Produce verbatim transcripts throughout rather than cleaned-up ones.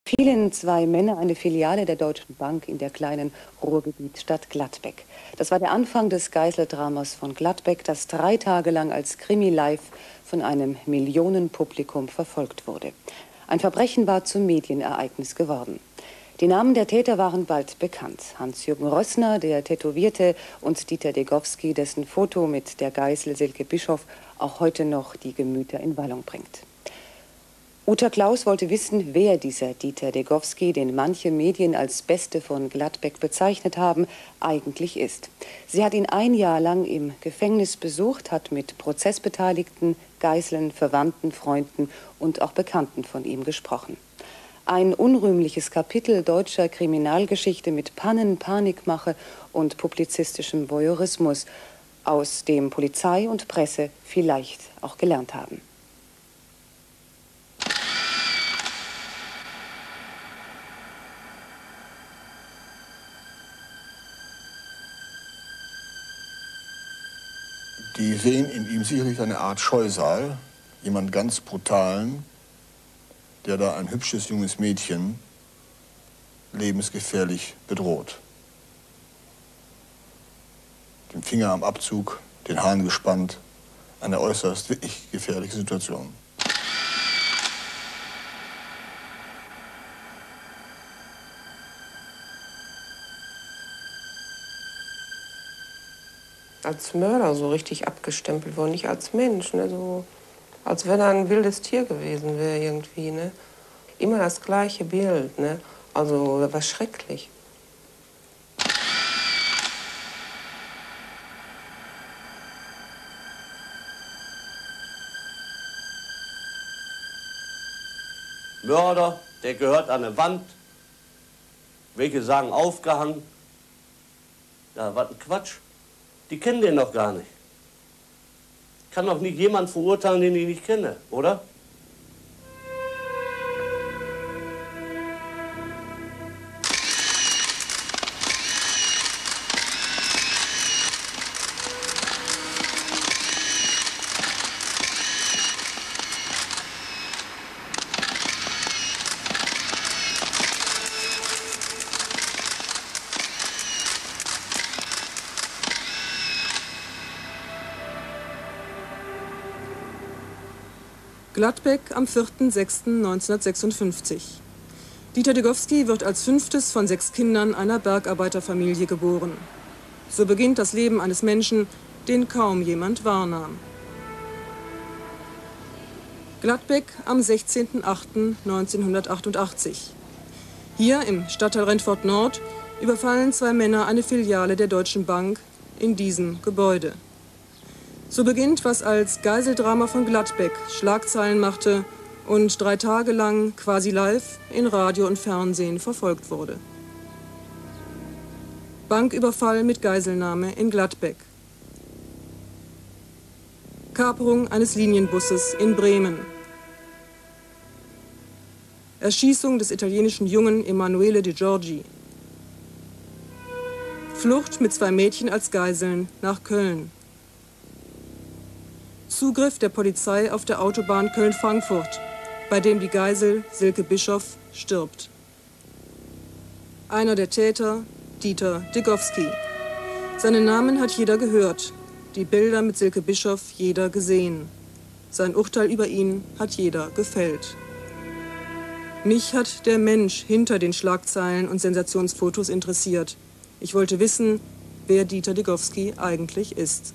Fielen zwei Männer, eine Filiale der Deutschen Bank in der kleinen Ruhrgebietsstadt Gladbeck. Das war der Anfang des Geiseldramas von Gladbeck, das drei Tage lang als Krimi live von einem Millionenpublikum verfolgt wurde. Ein Verbrechen war zum Medienereignis geworden. Die Namen der Täter waren bald bekannt. Hans-Jürgen Rössner, der Tätowierte, und Dieter Degowski, dessen Foto mit der Geisel Silke Bischoff auch heute noch die Gemüter in Wallung bringt. Uta Klaus wollte wissen, wer dieser Dieter Degowski, den manche Medien als Beste von Gladbeck bezeichnet haben, eigentlich ist. Sie hat ihn ein Jahr lang im Gefängnis besucht, hat mit Prozessbeteiligten, Geiseln, Verwandten, Freunden und auch Bekannten von ihm gesprochen. Ein unrühmliches Kapitel deutscher Kriminalgeschichte mit Pannen, Panikmache und publizistischem Voyeurismus, aus dem Polizei und Presse vielleicht auch gelernt haben. Die sehen in ihm sicherlich eine Art Scheusal, jemand ganz Brutalen, der da ein hübsches junges Mädchen lebensgefährlich bedroht. Den Finger am Abzug, den Hahn gespannt, eine äußerst wirklich gefährliche Situation. Als Mörder so richtig abgestempelt worden, nicht als Mensch, ne? So, als wenn er ein wildes Tier gewesen wäre irgendwie. Ne? Immer das gleiche Bild, ne? Also das war schrecklich. Mörder, der gehört an eine Wand. Welche sagen aufgehangen. Ja, was ein Quatsch. Die kennen den noch gar nicht. Ich kann doch nicht jemanden verurteilen, den ich nicht kenne, oder? Gladbeck am vierten sechsten neunzehnhundertsechsundfünfzig. Dieter Degowski wird als fünftes von sechs Kindern einer Bergarbeiterfamilie geboren. So beginnt das Leben eines Menschen, den kaum jemand wahrnahm. Gladbeck am sechzehnten achten neunzehnhundertachtundachtzig. Hier im Stadtteil Rentfort Nord überfallen zwei Männer eine Filiale der Deutschen Bank in diesem Gebäude. So beginnt, was als Geiseldrama von Gladbeck Schlagzeilen machte und drei Tage lang quasi live in Radio und Fernsehen verfolgt wurde. Banküberfall mit Geiselnahme in Gladbeck. Kaperung eines Linienbusses in Bremen. Erschießung des italienischen Jungen Emanuele Di Giorgi. Flucht mit zwei Mädchen als Geiseln nach Köln. Zugriff der Polizei auf der Autobahn Köln-Frankfurt, bei dem die Geisel Silke Bischoff stirbt. Einer der Täter, Dieter Degowski. Seinen Namen hat jeder gehört, die Bilder mit Silke Bischoff jeder gesehen. Sein Urteil über ihn hat jeder gefällt. Mich hat der Mensch hinter den Schlagzeilen und Sensationsfotos interessiert. Ich wollte wissen, wer Dieter Degowski eigentlich ist.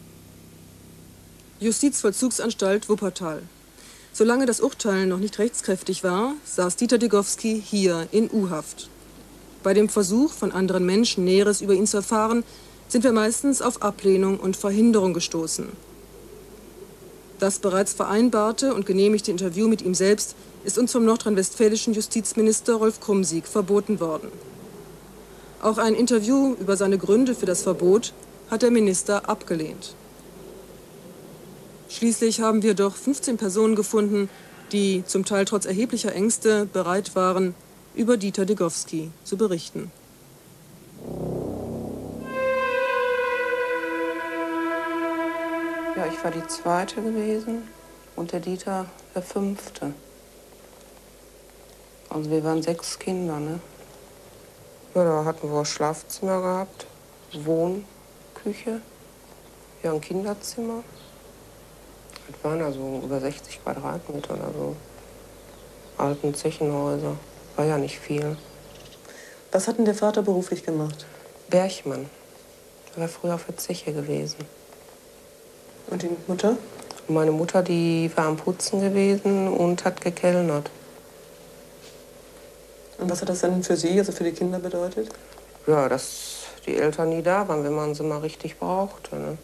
Justizvollzugsanstalt Wuppertal. Solange das Urteil noch nicht rechtskräftig war, saß Dieter Degowski hier in U-Haft. Bei dem Versuch, von anderen Menschen Näheres über ihn zu erfahren, sind wir meistens auf Ablehnung und Verhinderung gestoßen. Das bereits vereinbarte und genehmigte Interview mit ihm selbst ist uns vom nordrhein-westfälischen Justizminister Rolf Krumsieg verboten worden. Auch ein Interview über seine Gründe für das Verbot hat der Minister abgelehnt. Schließlich haben wir doch fünfzehn Personen gefunden, die zum Teil trotz erheblicher Ängste bereit waren, über Dieter Degowski zu berichten. Ja, ich war die Zweite gewesen und der Dieter der Fünfte. Also wir waren sechs Kinder, ne? Ja, da hatten wir Schlafzimmer gehabt, Wohnküche, ja, ein Kinderzimmer. Das waren also über sechzig Quadratmeter oder so. Alten Zechenhäuser, war ja nicht viel. Was hat denn der Vater beruflich gemacht? Bergmann. Er war früher auf der Zeche gewesen. Und die Mutter? Und meine Mutter, die war am Putzen gewesen und hat gekellnert. Und was hat das dann für Sie, also für die Kinder bedeutet? Ja, dass die Eltern nie da waren, wenn man sie mal richtig brauchte, ne?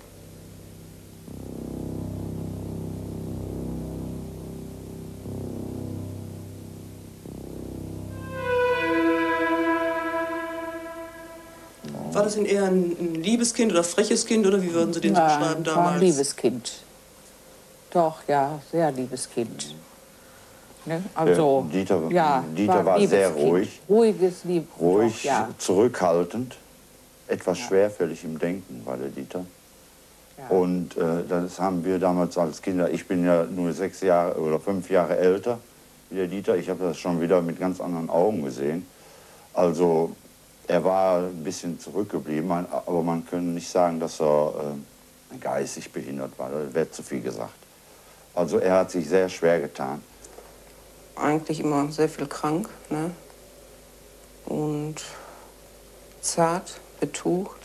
War das denn eher ein, ein liebes Kind oder freches Kind oder wie würden Sie den so Nein, beschreiben war damals? ein liebes Kind. Doch, ja, sehr liebes Kind. Ne? Also, Der Dieter, ja, Dieter war, ein liebes sehr Kind. ruhig. Ruhiges, lieb. Ruhig, Doch, ja. zurückhaltend, etwas Ja. schwerfällig im Denken war der Dieter. Ja. Und äh, das haben wir damals als Kinder, ich bin ja nur sechs Jahre oder fünf Jahre älter wie der Dieter, ich habe das schon wieder mit ganz anderen Augen gesehen. Also er war ein bisschen zurückgeblieben, aber man kann nicht sagen, dass er äh, geistig behindert war, das wäre zu viel gesagt. Also er hat sich sehr schwer getan. Eigentlich immer sehr viel krank, ne? Und zart, betucht.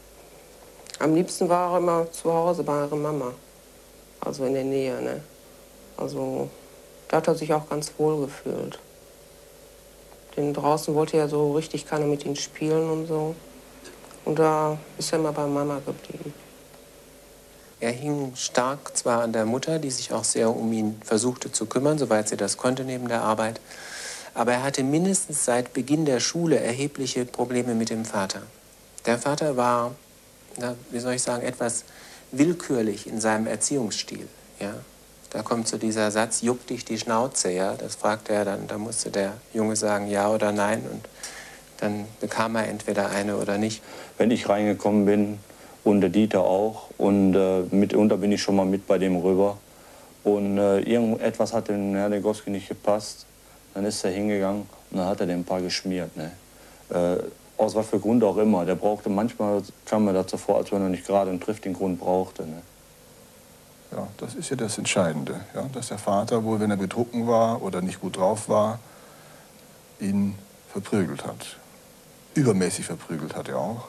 Am liebsten war er immer zu Hause bei ihrer Mama, also in der Nähe, ne? Also da hat er sich auch ganz wohl gefühlt. Denn draußen wollte ja so richtig keiner mit ihm spielen und so. Und da ist er immer bei Mama geblieben. Er hing stark zwar an der Mutter, die sich auch sehr um ihn versuchte zu kümmern, soweit sie das konnte neben der Arbeit. Aber er hatte mindestens seit Beginn der Schule erhebliche Probleme mit dem Vater. Der Vater war, na, wie soll ich sagen, etwas willkürlich in seinem Erziehungsstil. Ja? Da kommt so dieser Satz, juck dich die Schnauze. Ja? Das fragte er dann, da musste der Junge sagen ja oder nein. Und dann bekam er entweder eine oder nicht. Wenn ich reingekommen bin, und der Dieter auch. Und äh, mitunter bin ich schon mal mit bei dem rüber. Und äh, irgendetwas hat dem Herrn Degowski nicht gepasst. Dann ist er hingegangen und dann hat er den ein paar geschmiert. Ne? Äh, aus was für Grund auch immer. Der brauchte, manchmal kam mir dazu vor, als wenn er nicht gerade einen triftigen Grund brauchte. Ne? Ja, das ist ja das Entscheidende, ja? Dass der Vater wohl, wenn er betrunken war oder nicht gut drauf war, ihn verprügelt hat. Übermäßig verprügelt hat er auch.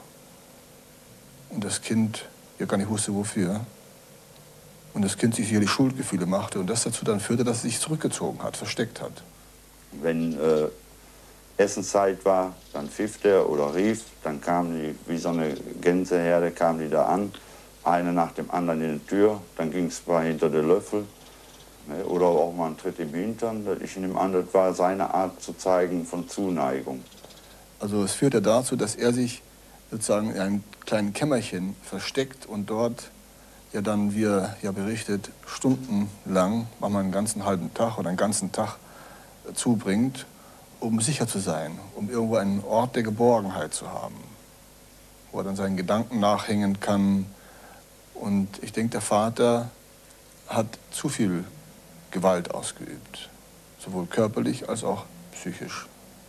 Und das Kind ja gar nicht wusste, wofür. Und das Kind sich sicherlich Schuldgefühle machte und das dazu dann führte, dass es sich zurückgezogen hat, versteckt hat. Wenn äh, Essenszeit war, dann pfiff der oder rief, dann kamen die, wie so eine Gänseherde, kamen die da an, eine nach dem anderen in die Tür, dann ging es mal hinter den Löffel, ne, oder auch mal einen Tritt im Hintern. Ich nehme an, das war seine Art zu zeigen von Zuneigung. Also es führte dazu, dass er sich sozusagen in einem kleinen Kämmerchen versteckt und dort ja dann, wie er ja berichtet, stundenlang, manchmal einen ganzen halben Tag oder einen ganzen Tag zubringt, um sicher zu sein, um irgendwo einen Ort der Geborgenheit zu haben, wo er dann seinen Gedanken nachhängen kann. Und ich denke, der Vater hat zu viel Gewalt ausgeübt, sowohl körperlich als auch psychisch.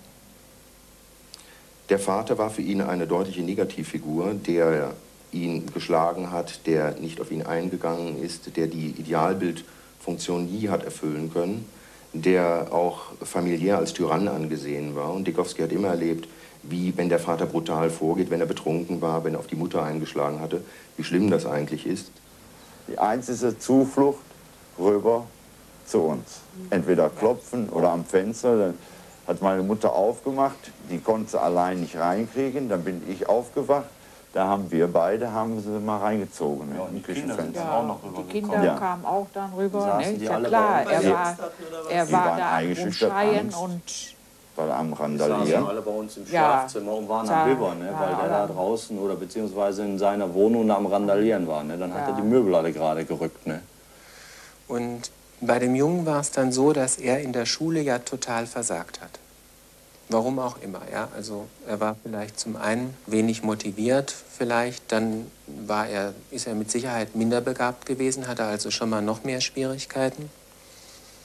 Der Vater war für ihn eine deutliche Negativfigur, der ihn geschlagen hat, der nicht auf ihn eingegangen ist, der die Idealbildfunktion nie hat erfüllen können, der auch familiär als Tyrann angesehen war. Und Degowski hat immer erlebt, wie, wenn der Vater brutal vorgeht, wenn er betrunken war, wenn er auf die Mutter eingeschlagen hatte, wie schlimm das eigentlich ist. Die einzige Zuflucht rüber zu uns. Entweder klopfen oder am Fenster. Dann hat meine Mutter aufgemacht, die konnte sie allein nicht reinkriegen, dann bin ich aufgewacht. Da haben wir beide, haben sie mal reingezogen. Ja, und die Kinder sind Ja, auch noch rüber die Kinder gekommen. kamen auch dann rüber. Saßen Ne? die Ist ja alle klar, bei er uns? war, er Die war waren da am eingeschüchtert, Rumschreien Angst. und Weil am Die saßen Randalieren. alle bei uns im Ja, Schlafzimmer und waren da am Bibbern, ne? war Weil der da alle- draußen oder beziehungsweise in seiner Wohnung am Randalieren war. Ne? Dann hat Ja. er die Möbel alle gerade gerückt. Ne? Und bei dem Jungen war es dann so, dass er in der Schule ja total versagt hat. Warum auch immer, ja. Also er war vielleicht zum einen wenig motiviert, vielleicht, dann war er, ist er mit Sicherheit minder begabt gewesen, hatte also schon mal noch mehr Schwierigkeiten.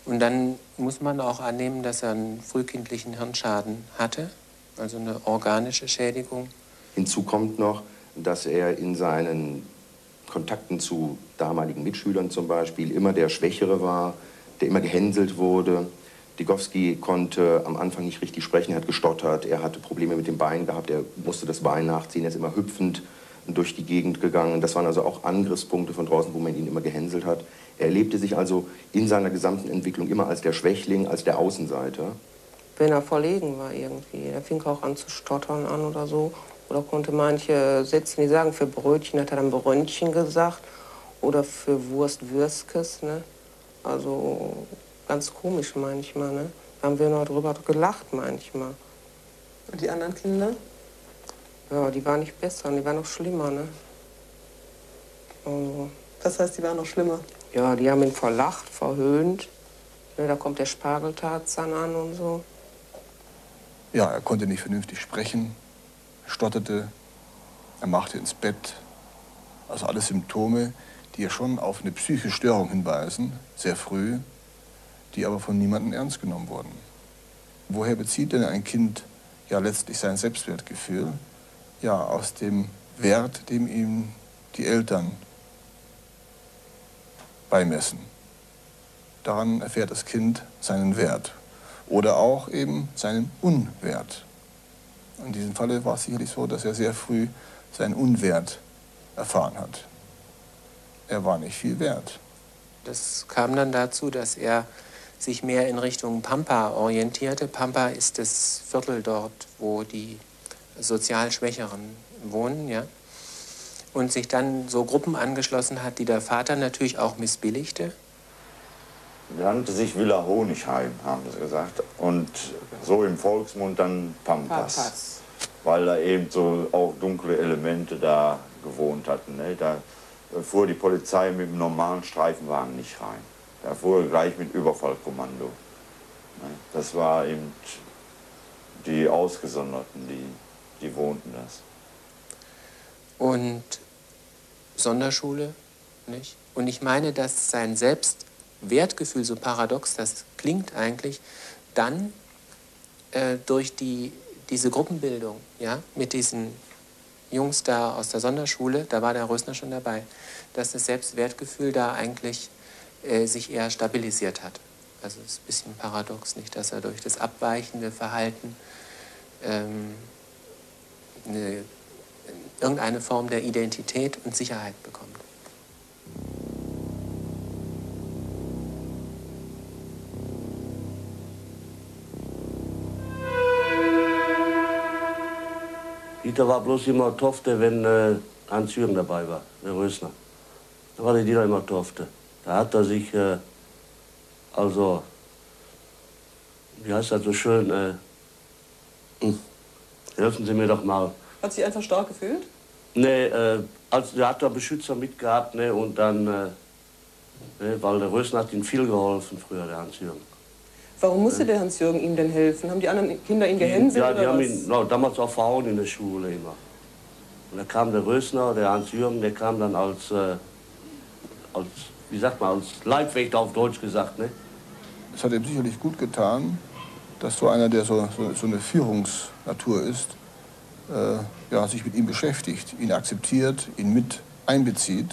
Und dann muss man auch annehmen, dass er einen frühkindlichen Hirnschaden hatte, also eine organische Schädigung. Hinzu kommt noch, dass er in seinen Kontakten zu damaligen Mitschülern zum Beispiel immer der Schwächere war, der immer gehänselt wurde. Dygowski konnte am Anfang nicht richtig sprechen, er hat gestottert, er hatte Probleme mit dem Bein gehabt, er musste das Bein nachziehen, er ist immer hüpfend durch die Gegend gegangen. Das waren also auch Angriffspunkte von draußen, wo man ihn immer gehänselt hat. Er erlebte sich also in seiner gesamten Entwicklung immer als der Schwächling, als der Außenseiter. Wenn er verlegen war irgendwie, er fing auch an zu stottern an oder so. Oder konnte manche Sätze nicht sagen. Für Brötchen hat er dann Brönnchen gesagt. Oder für Wurst Würskes, ne? Also ganz komisch manchmal, ne? Da haben wir noch drüber gelacht manchmal. Und die anderen Kinder? Ja, die waren nicht besser, die waren noch schlimmer, ne? Also, Das heißt, die waren noch schlimmer? ja, die haben ihn verlacht, verhöhnt. Ne, da kommt der Spargeltarzan an und so. Ja, er konnte nicht vernünftig sprechen, stotterte, er machte ins Bett. Also alles Symptome, die ja schon auf eine psychische Störung hinweisen, sehr früh, die aber von niemandem ernst genommen wurden. Woher bezieht denn ein Kind ja letztlich sein Selbstwertgefühl? Ja, aus dem Wert, dem ihm die Eltern beimessen. Daran erfährt das Kind seinen Wert oder auch eben seinen Unwert. In diesem Falle war es sicherlich so, dass er sehr früh seinen Unwert erfahren hat. Er war nicht viel wert. Das kam dann dazu, dass er sich mehr in Richtung Pampa orientierte. Pampa ist das Viertel dort, wo die sozial Schwächeren wohnen, ja. Und sich dann so Gruppen angeschlossen hat, die der Vater natürlich auch missbilligte. Nannte sich Villa Honigheim, haben sie gesagt. Und so im Volksmund dann Pampas. Pampas. Weil da eben so auch dunkle Elemente da gewohnt hatten. Ne? Da fuhr die Polizei mit dem normalen Streifenwagen nicht rein. Da fuhr gleich mit Überfallkommando. Ne? Das war eben die Ausgesonderten, die, die wohnten das. Und Sonderschule, nicht? Und ich meine, dass sein Selbstwertgefühl, so paradox das klingt eigentlich, dann äh, durch die, diese Gruppenbildung, ja, mit diesen Jungs da aus der Sonderschule, da war der Rösner schon dabei, dass das Selbstwertgefühl da eigentlich äh, sich eher stabilisiert hat. Also es ist ein bisschen paradox, nicht, dass er durch das abweichende Verhalten ähm, eine irgendeine Form der Identität und Sicherheit bekommt. Dieter war bloß immer Tofte, wenn äh, Hans Jürgen dabei war, der Rösner. Da war der Dieter immer Tofte. Da hat er sich, äh, also, wie heißt das so schön, äh, hm, helfen Sie mir doch mal. Hat sich einfach stark gefühlt? Nee, äh, also der hat da Beschützer mitgehabt, ne, und dann, äh, ne, weil der Rösner hat ihm viel geholfen früher, der Hans-Jürgen. Warum musste der Hans-Jürgen ihm denn helfen? Haben die anderen Kinder ihn gehänselt Ja, die oder haben was? ihn no, damals auch verhauen in der Schule immer. Und da kam der Rösner, der Hans-Jürgen, der kam dann als, äh, als, wie sagt man, als Leibwächter auf Deutsch gesagt, ne? Es hat ihm sicherlich gut getan, dass so einer, der so, so, so eine Führungsnatur ist, Äh, ja, sich mit ihm beschäftigt, ihn akzeptiert, ihn mit einbezieht.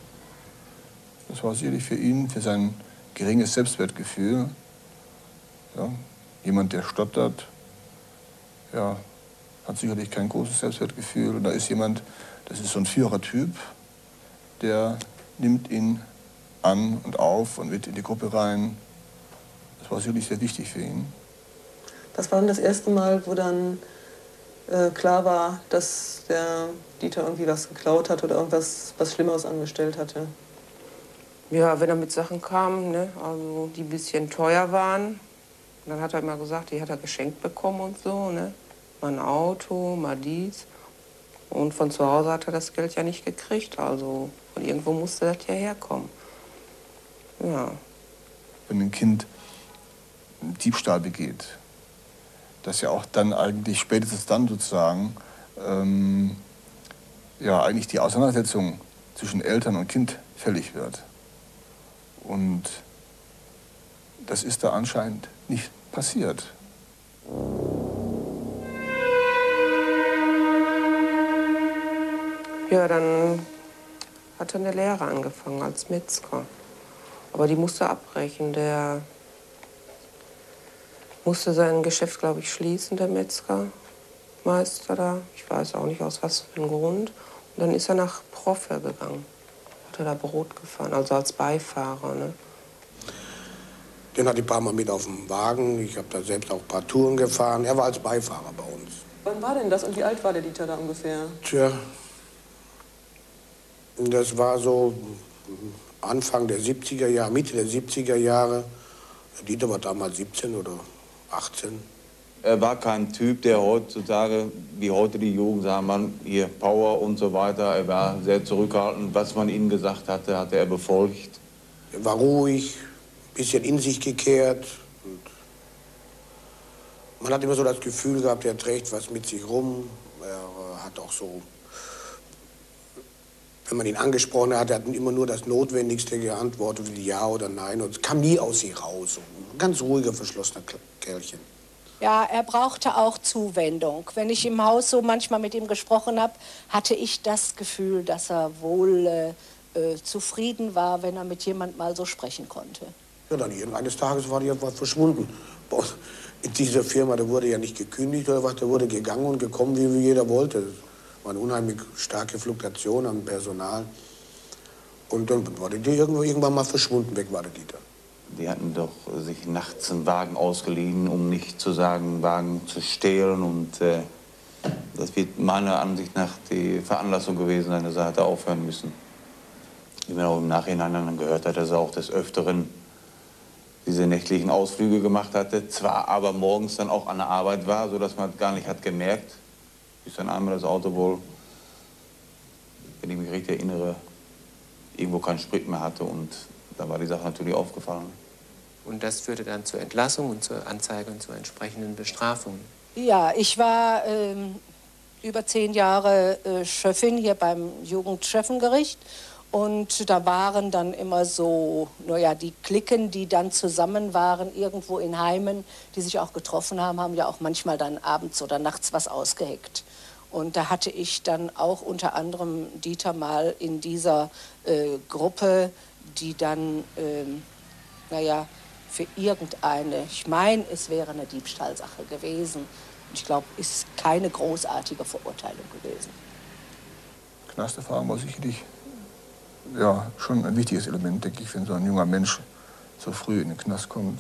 Das war sicherlich für ihn, für sein geringes Selbstwertgefühl, ja, jemand, der stottert, ja, hat sicherlich kein großes Selbstwertgefühl. Und da ist jemand, das ist so ein Führertyp, der nimmt ihn an und auf und mit in die Gruppe rein. Das war sicherlich sehr wichtig für ihn. Das war dann das erste Mal, wo dann äh, klar war, dass der Dieter irgendwie was geklaut hat oder irgendwas was Schlimmeres angestellt hatte. Ja, wenn er mit Sachen kam, ne, also die ein bisschen teuer waren, dann hat er immer gesagt, die hat er geschenkt bekommen und so, ne? Mal ein Auto, mal dies. Und von zu Hause hat er das Geld ja nicht gekriegt, also von irgendwo musste das ja herkommen. Ja. Wenn ein Kind einen Diebstahl begeht, dass ja auch dann eigentlich spätestens dann sozusagen ähm, ja eigentlich die Auseinandersetzung zwischen Eltern und Kind fällig wird. Und das ist da anscheinend nicht passiert. Ja, dann hat er eine Lehre angefangen als Metzger. Aber die musste abbrechen. Der musste sein Geschäft, glaube ich, schließen, der Metzgermeister da. Ich weiß auch nicht, aus was für einem Grund. Und dann ist er nach Proffer gegangen. Hat er da Brot gefahren, also als Beifahrer. Ne? Den hatte ich ein paar Mal mit auf dem Wagen. Ich habe da selbst auch ein paar Touren gefahren. Er war als Beifahrer bei uns. Wann war denn das und wie alt war der Dieter da ungefähr? Tja, das war so Anfang der siebziger Jahre, Mitte der siebziger Jahre. Der Dieter war damals siebzehn oder achtzehn. Er war kein Typ, der heutzutage, wie heute die Jugend, sagen man, hier Power und so weiter. Er war sehr zurückhaltend. Was man ihm gesagt hatte, hatte er befolgt. Er war ruhig, ein bisschen in sich gekehrt. Und man hat immer so das Gefühl gehabt, er trägt was mit sich rum. Er hat auch so, wenn man ihn angesprochen hat, er hat immer nur das Notwendigste geantwortet, wie Ja oder Nein. Und es kam nie aus sich raus. Ein ganz ruhiger, verschlossener Kerlchen. Ja, er brauchte auch Zuwendung. Wenn ich im Haus so manchmal mit ihm gesprochen habe, hatte ich das Gefühl, dass er wohl äh, äh, zufrieden war, wenn er mit jemand mal so sprechen konnte. Ja, dann eines Tages war er verschwunden. In dieser Firma, da wurde ja nicht gekündigt oder was, da wurde gegangen und gekommen, wie, wie jeder wollte. Das war eine unheimlich starke Fluktuation am Personal. Und dann war die irgendwo irgendwann mal verschwunden, weg war der Dieter. Die hatten doch sich nachts einen Wagen ausgeliehen, um nicht zu sagen, Wagen zu stehlen. Und äh, das wird meiner Ansicht nach die Veranlassung gewesen sein, dass er hatte aufhören müssen. Wie man auch im Nachhinein dann gehört hat, dass er auch des Öfteren diese nächtlichen Ausflüge gemacht hatte. Zwar aber morgens dann auch an der Arbeit war, sodass man gar nicht hat gemerkt, bis dann einmal das Auto wohl, wenn ich mich richtig erinnere, irgendwo keinen Sprit mehr hatte. Und da war die Sache natürlich aufgefallen. Und das führte dann zur Entlassung und zur Anzeige und zur entsprechenden Bestrafung. Ja, ich war ähm, über zehn Jahre äh, Schöffin hier beim Jugendschöffengericht. Und da waren dann immer so, naja, die Cliquen, die dann zusammen waren, irgendwo in Heimen, die sich auch getroffen haben, haben ja auch manchmal dann abends oder nachts was ausgeheckt. Und da hatte ich dann auch unter anderem Dieter mal in dieser äh, Gruppe, die dann, ähm, naja, für irgendeine, ich meine, es wäre eine Diebstahlsache gewesen. Ich glaube, ist keine großartige Verurteilung gewesen. Knasterfahrung war sicherlich ja, schon ein wichtiges Element, denke ich, wenn so ein junger Mensch so früh in den Knast kommt.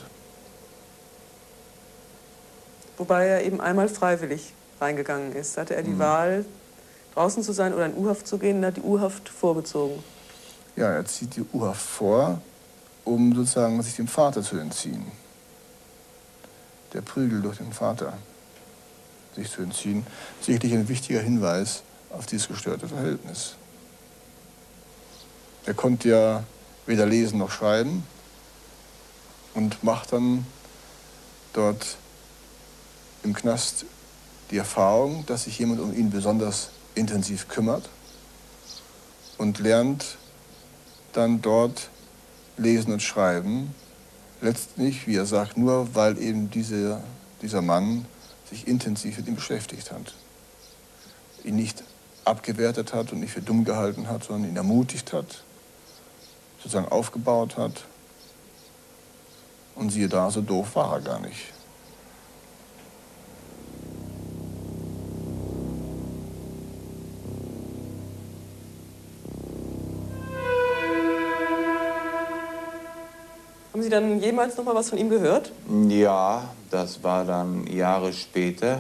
Wobei er eben einmal freiwillig reingegangen ist. Hatte er die mhm. Wahl, draußen zu sein oder in U-Haft zu gehen, und hat die U-Haft vorgezogen. Ja, er zieht die U-Haft vor, um sozusagen sich dem Vater zu entziehen. Der Prügel durch den Vater sich zu entziehen, sicherlich ein wichtiger Hinweis auf dieses gestörte Verhältnis. Er konnte ja weder lesen noch schreiben und macht dann dort im Knast die Erfahrung, dass sich jemand um ihn besonders intensiv kümmert und lernt dann dort lesen und schreiben. Letztlich, wie er sagt, nur weil eben diese, dieser Mann sich intensiv mit ihm beschäftigt hat. Ihn nicht abgewertet hat und nicht für dumm gehalten hat, sondern ihn ermutigt hat, sozusagen aufgebaut hat. Und siehe da, so doof war er gar nicht. Haben Sie dann jemals noch mal was von ihm gehört? Ja, das war dann Jahre später,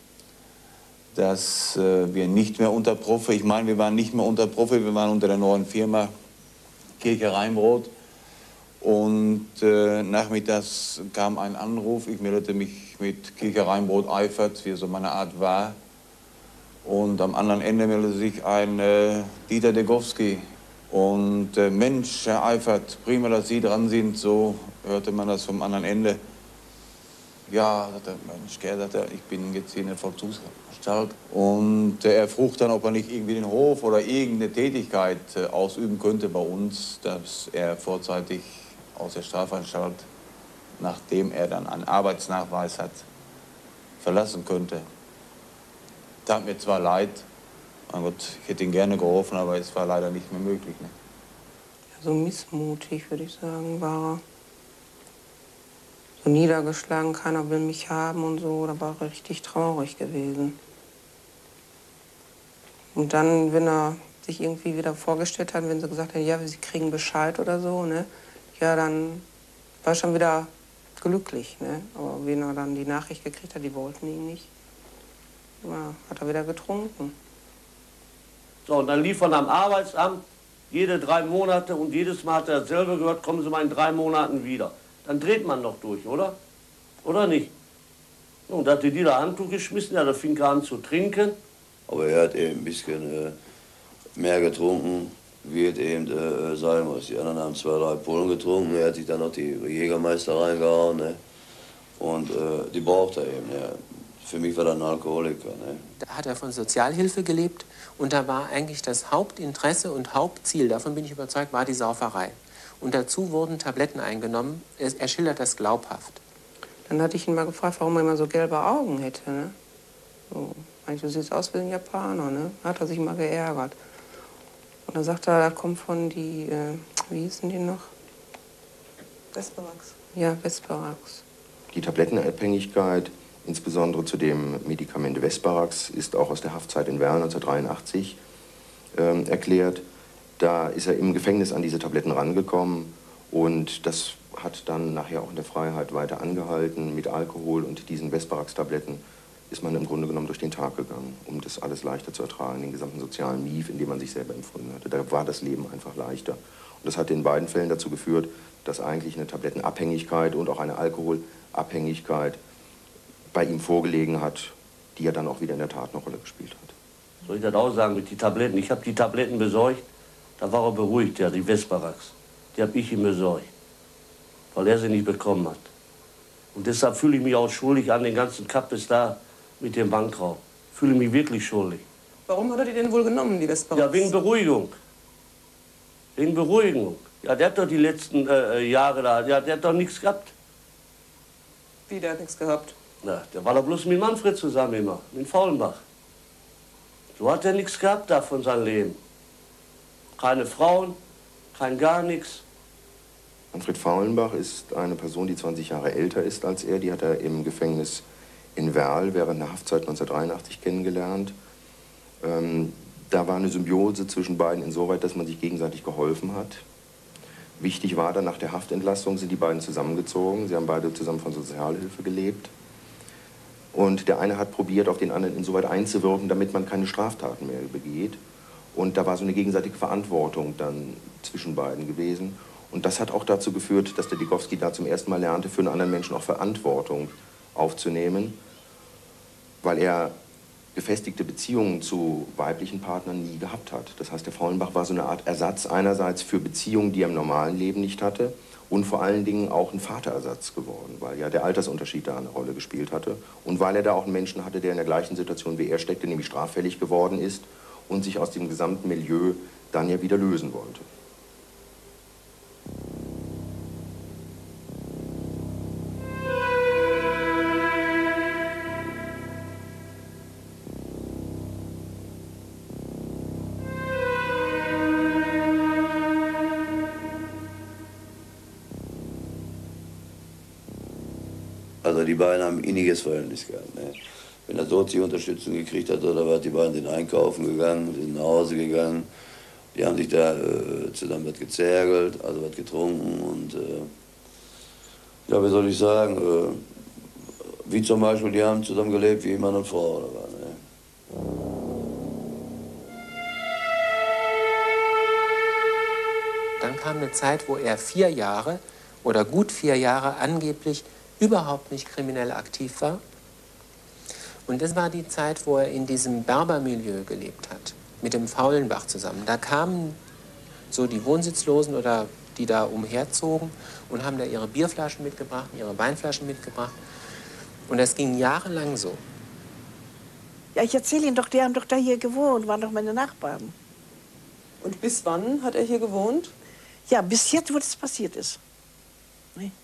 dass äh, wir nicht mehr unter Profi, ich meine, wir waren nicht mehr unter Profi, wir waren unter der neuen Firma Kirche Rheinbrot. Und äh, nachmittags kam ein Anruf, ich meldete mich mit Kirche Rheinbrot Eifert, wie so meine Art war. Und am anderen Ende meldete sich ein äh, Dieter Degowski. Und äh, Mensch, Herr Eifert, prima, dass Sie dran sind, so hörte man das vom anderen Ende. Ja, sagt er, Mensch, Kerl, sagt er, ich bin jetzt hier in der Vollzugsanstalt. Und äh, er frug dann, ob er nicht irgendwie den Hof oder irgendeine Tätigkeit äh, ausüben könnte bei uns, dass er vorzeitig aus der Strafanstalt nachdem er dann einen Arbeitsnachweis hat, verlassen könnte. Tat mir zwar leid, mein Gott, ich hätte ihm gerne geholfen, aber es war leider nicht mehr möglich. Ne? Ja, so missmutig, würde ich sagen, war er. So niedergeschlagen, keiner will mich haben und so, da war er richtig traurig gewesen. Und dann, wenn er sich irgendwie wieder vorgestellt hat, wenn sie gesagt haben, ja, sie kriegen Bescheid oder so, ne, ja, dann war er schon wieder glücklich, ne. Aber wenn er dann die Nachricht gekriegt hat, die wollten ihn nicht, ja, hat er wieder getrunken. So, und dann lief er am Arbeitsamt jede drei Monate und jedes Mal hat er dasselbe gehört, kommen Sie mal in drei Monaten wieder. Dann dreht man doch durch, oder? Oder nicht? Und da hat die da Handtuch geschmissen, ja, da fing er an zu trinken. Aber er hat eben ein bisschen äh, mehr getrunken, wie es eben äh, sein muss. Die anderen haben zwei, drei Pullen getrunken, er hat sich dann noch die Jägermeister reingehauen. Ne? Und äh, die braucht er eben. Ja. Für mich war er ein Alkoholiker. Ne? Da hat er von Sozialhilfe gelebt und da war eigentlich das Hauptinteresse und Hauptziel, davon bin ich überzeugt, war die Sauferei. Und dazu wurden Tabletten eingenommen. Er schildert das glaubhaft. Dann hatte ich ihn mal gefragt, warum er immer so gelbe Augen hätte. Ne? So, eigentlich, du siehst aus wie ein Japaner. Ne? Da hat er sich mal geärgert. Und dann sagt er, das kommt von die, äh, wie hießen die noch? Vesperax. Ja, Vesperax. Die Tablettenabhängigkeit, insbesondere zu dem Medikament Vesperax, ist auch aus der Haftzeit in Werl neunzehnhundertdreiundachtzig ähm, erklärt. Da ist er im Gefängnis an diese Tabletten rangekommen und das hat dann nachher auch in der Freiheit weiter angehalten. Mit Alkohol und diesen Vesperax-Tabletten ist man im Grunde genommen durch den Tag gegangen, um das alles leichter zu ertragen, den gesamten sozialen Mief, in dem man sich selber empfunden hatte. Da war das Leben einfach leichter. Und das hat in beiden Fällen dazu geführt, dass eigentlich eine Tablettenabhängigkeit und auch eine Alkoholabhängigkeit bei ihm vorgelegen hat, die ja dann auch wieder in der Tat eine Rolle gespielt hat. Soll ich das auch sagen mit den Tabletten? Ich habe die Tabletten besorgt, da war er beruhigt, ja, die Vesperax. Die habe ich ihm besorgt, weil er sie nicht bekommen hat. Und deshalb fühle ich mich auch schuldig an den ganzen Kappes da mit dem Bankraub. Fühle mich wirklich schuldig. Warum hat er die denn wohl genommen, die Vesperax? Ja, wegen Beruhigung. Wegen Beruhigung. Ja, der hat doch die letzten äh, Jahre da, ja, der hat doch nichts gehabt. Wie, der hat nichts gehabt? Na, der war doch bloß mit Manfred zusammen immer, mit Faulenbach. So hat er nichts gehabt da von seinem Leben. Keine Frauen, kein gar nichts. Manfred Faulenbach ist eine Person, die zwanzig Jahre älter ist als er. Die hat er im Gefängnis in Werl während der Haftzeit neunzehnhundertdreiundachtzig kennengelernt. Ähm, da war eine Symbiose zwischen beiden insoweit, dass man sich gegenseitig geholfen hat. Wichtig war dann, nach der Haftentlassung sind die beiden zusammengezogen. Sie haben beide zusammen von Sozialhilfe gelebt. Und der eine hat probiert, auf den anderen insoweit einzuwirken, damit man keine Straftaten mehr begeht. Und da war so eine gegenseitige Verantwortung dann zwischen beiden gewesen. Und das hat auch dazu geführt, dass der Dygowski da zum ersten Mal lernte, für einen anderen Menschen auch Verantwortung aufzunehmen, weil er gefestigte Beziehungen zu weiblichen Partnern nie gehabt hat. Das heißt, der Faulenbach war so eine Art Ersatz einerseits für Beziehungen, die er im normalen Leben nicht hatte, und vor allen Dingen auch ein Vaterersatz geworden, weil ja der Altersunterschied da eine Rolle gespielt hatte und weil er da auch einen Menschen hatte, der in der gleichen Situation wie er steckte, nämlich straffällig geworden ist und sich aus dem gesamten Milieu dann ja wieder lösen wollte. Also die beiden haben ein inniges Verhältnis gehabt. Ne? Wenn er dort die Unterstützung gekriegt hat oder was, die beiden sind einkaufen gegangen, sind nach Hause gegangen. Die haben sich da äh, zusammen was gezergelt, also was getrunken und äh, ja, wie soll ich sagen, äh, wie zum Beispiel, die haben zusammen gelebt wie Mann und Frau oder was. Ne? Dann kam eine Zeit, wo er vier Jahre oder gut vier Jahre angeblich überhaupt nicht kriminell aktiv war. Und das war die Zeit, wo er in diesem Berbermilieu gelebt hat, mit dem Faulenbach zusammen. Da kamen so die Wohnsitzlosen oder die da umherzogen und haben da ihre Bierflaschen mitgebracht, ihre Weinflaschen mitgebracht. Und das ging jahrelang so. Ja, ich erzähle Ihnen doch, die haben doch da hier gewohnt, waren doch meine Nachbarn. Und bis wann hat er hier gewohnt? Ja, bis jetzt, wo das passiert ist. Nee.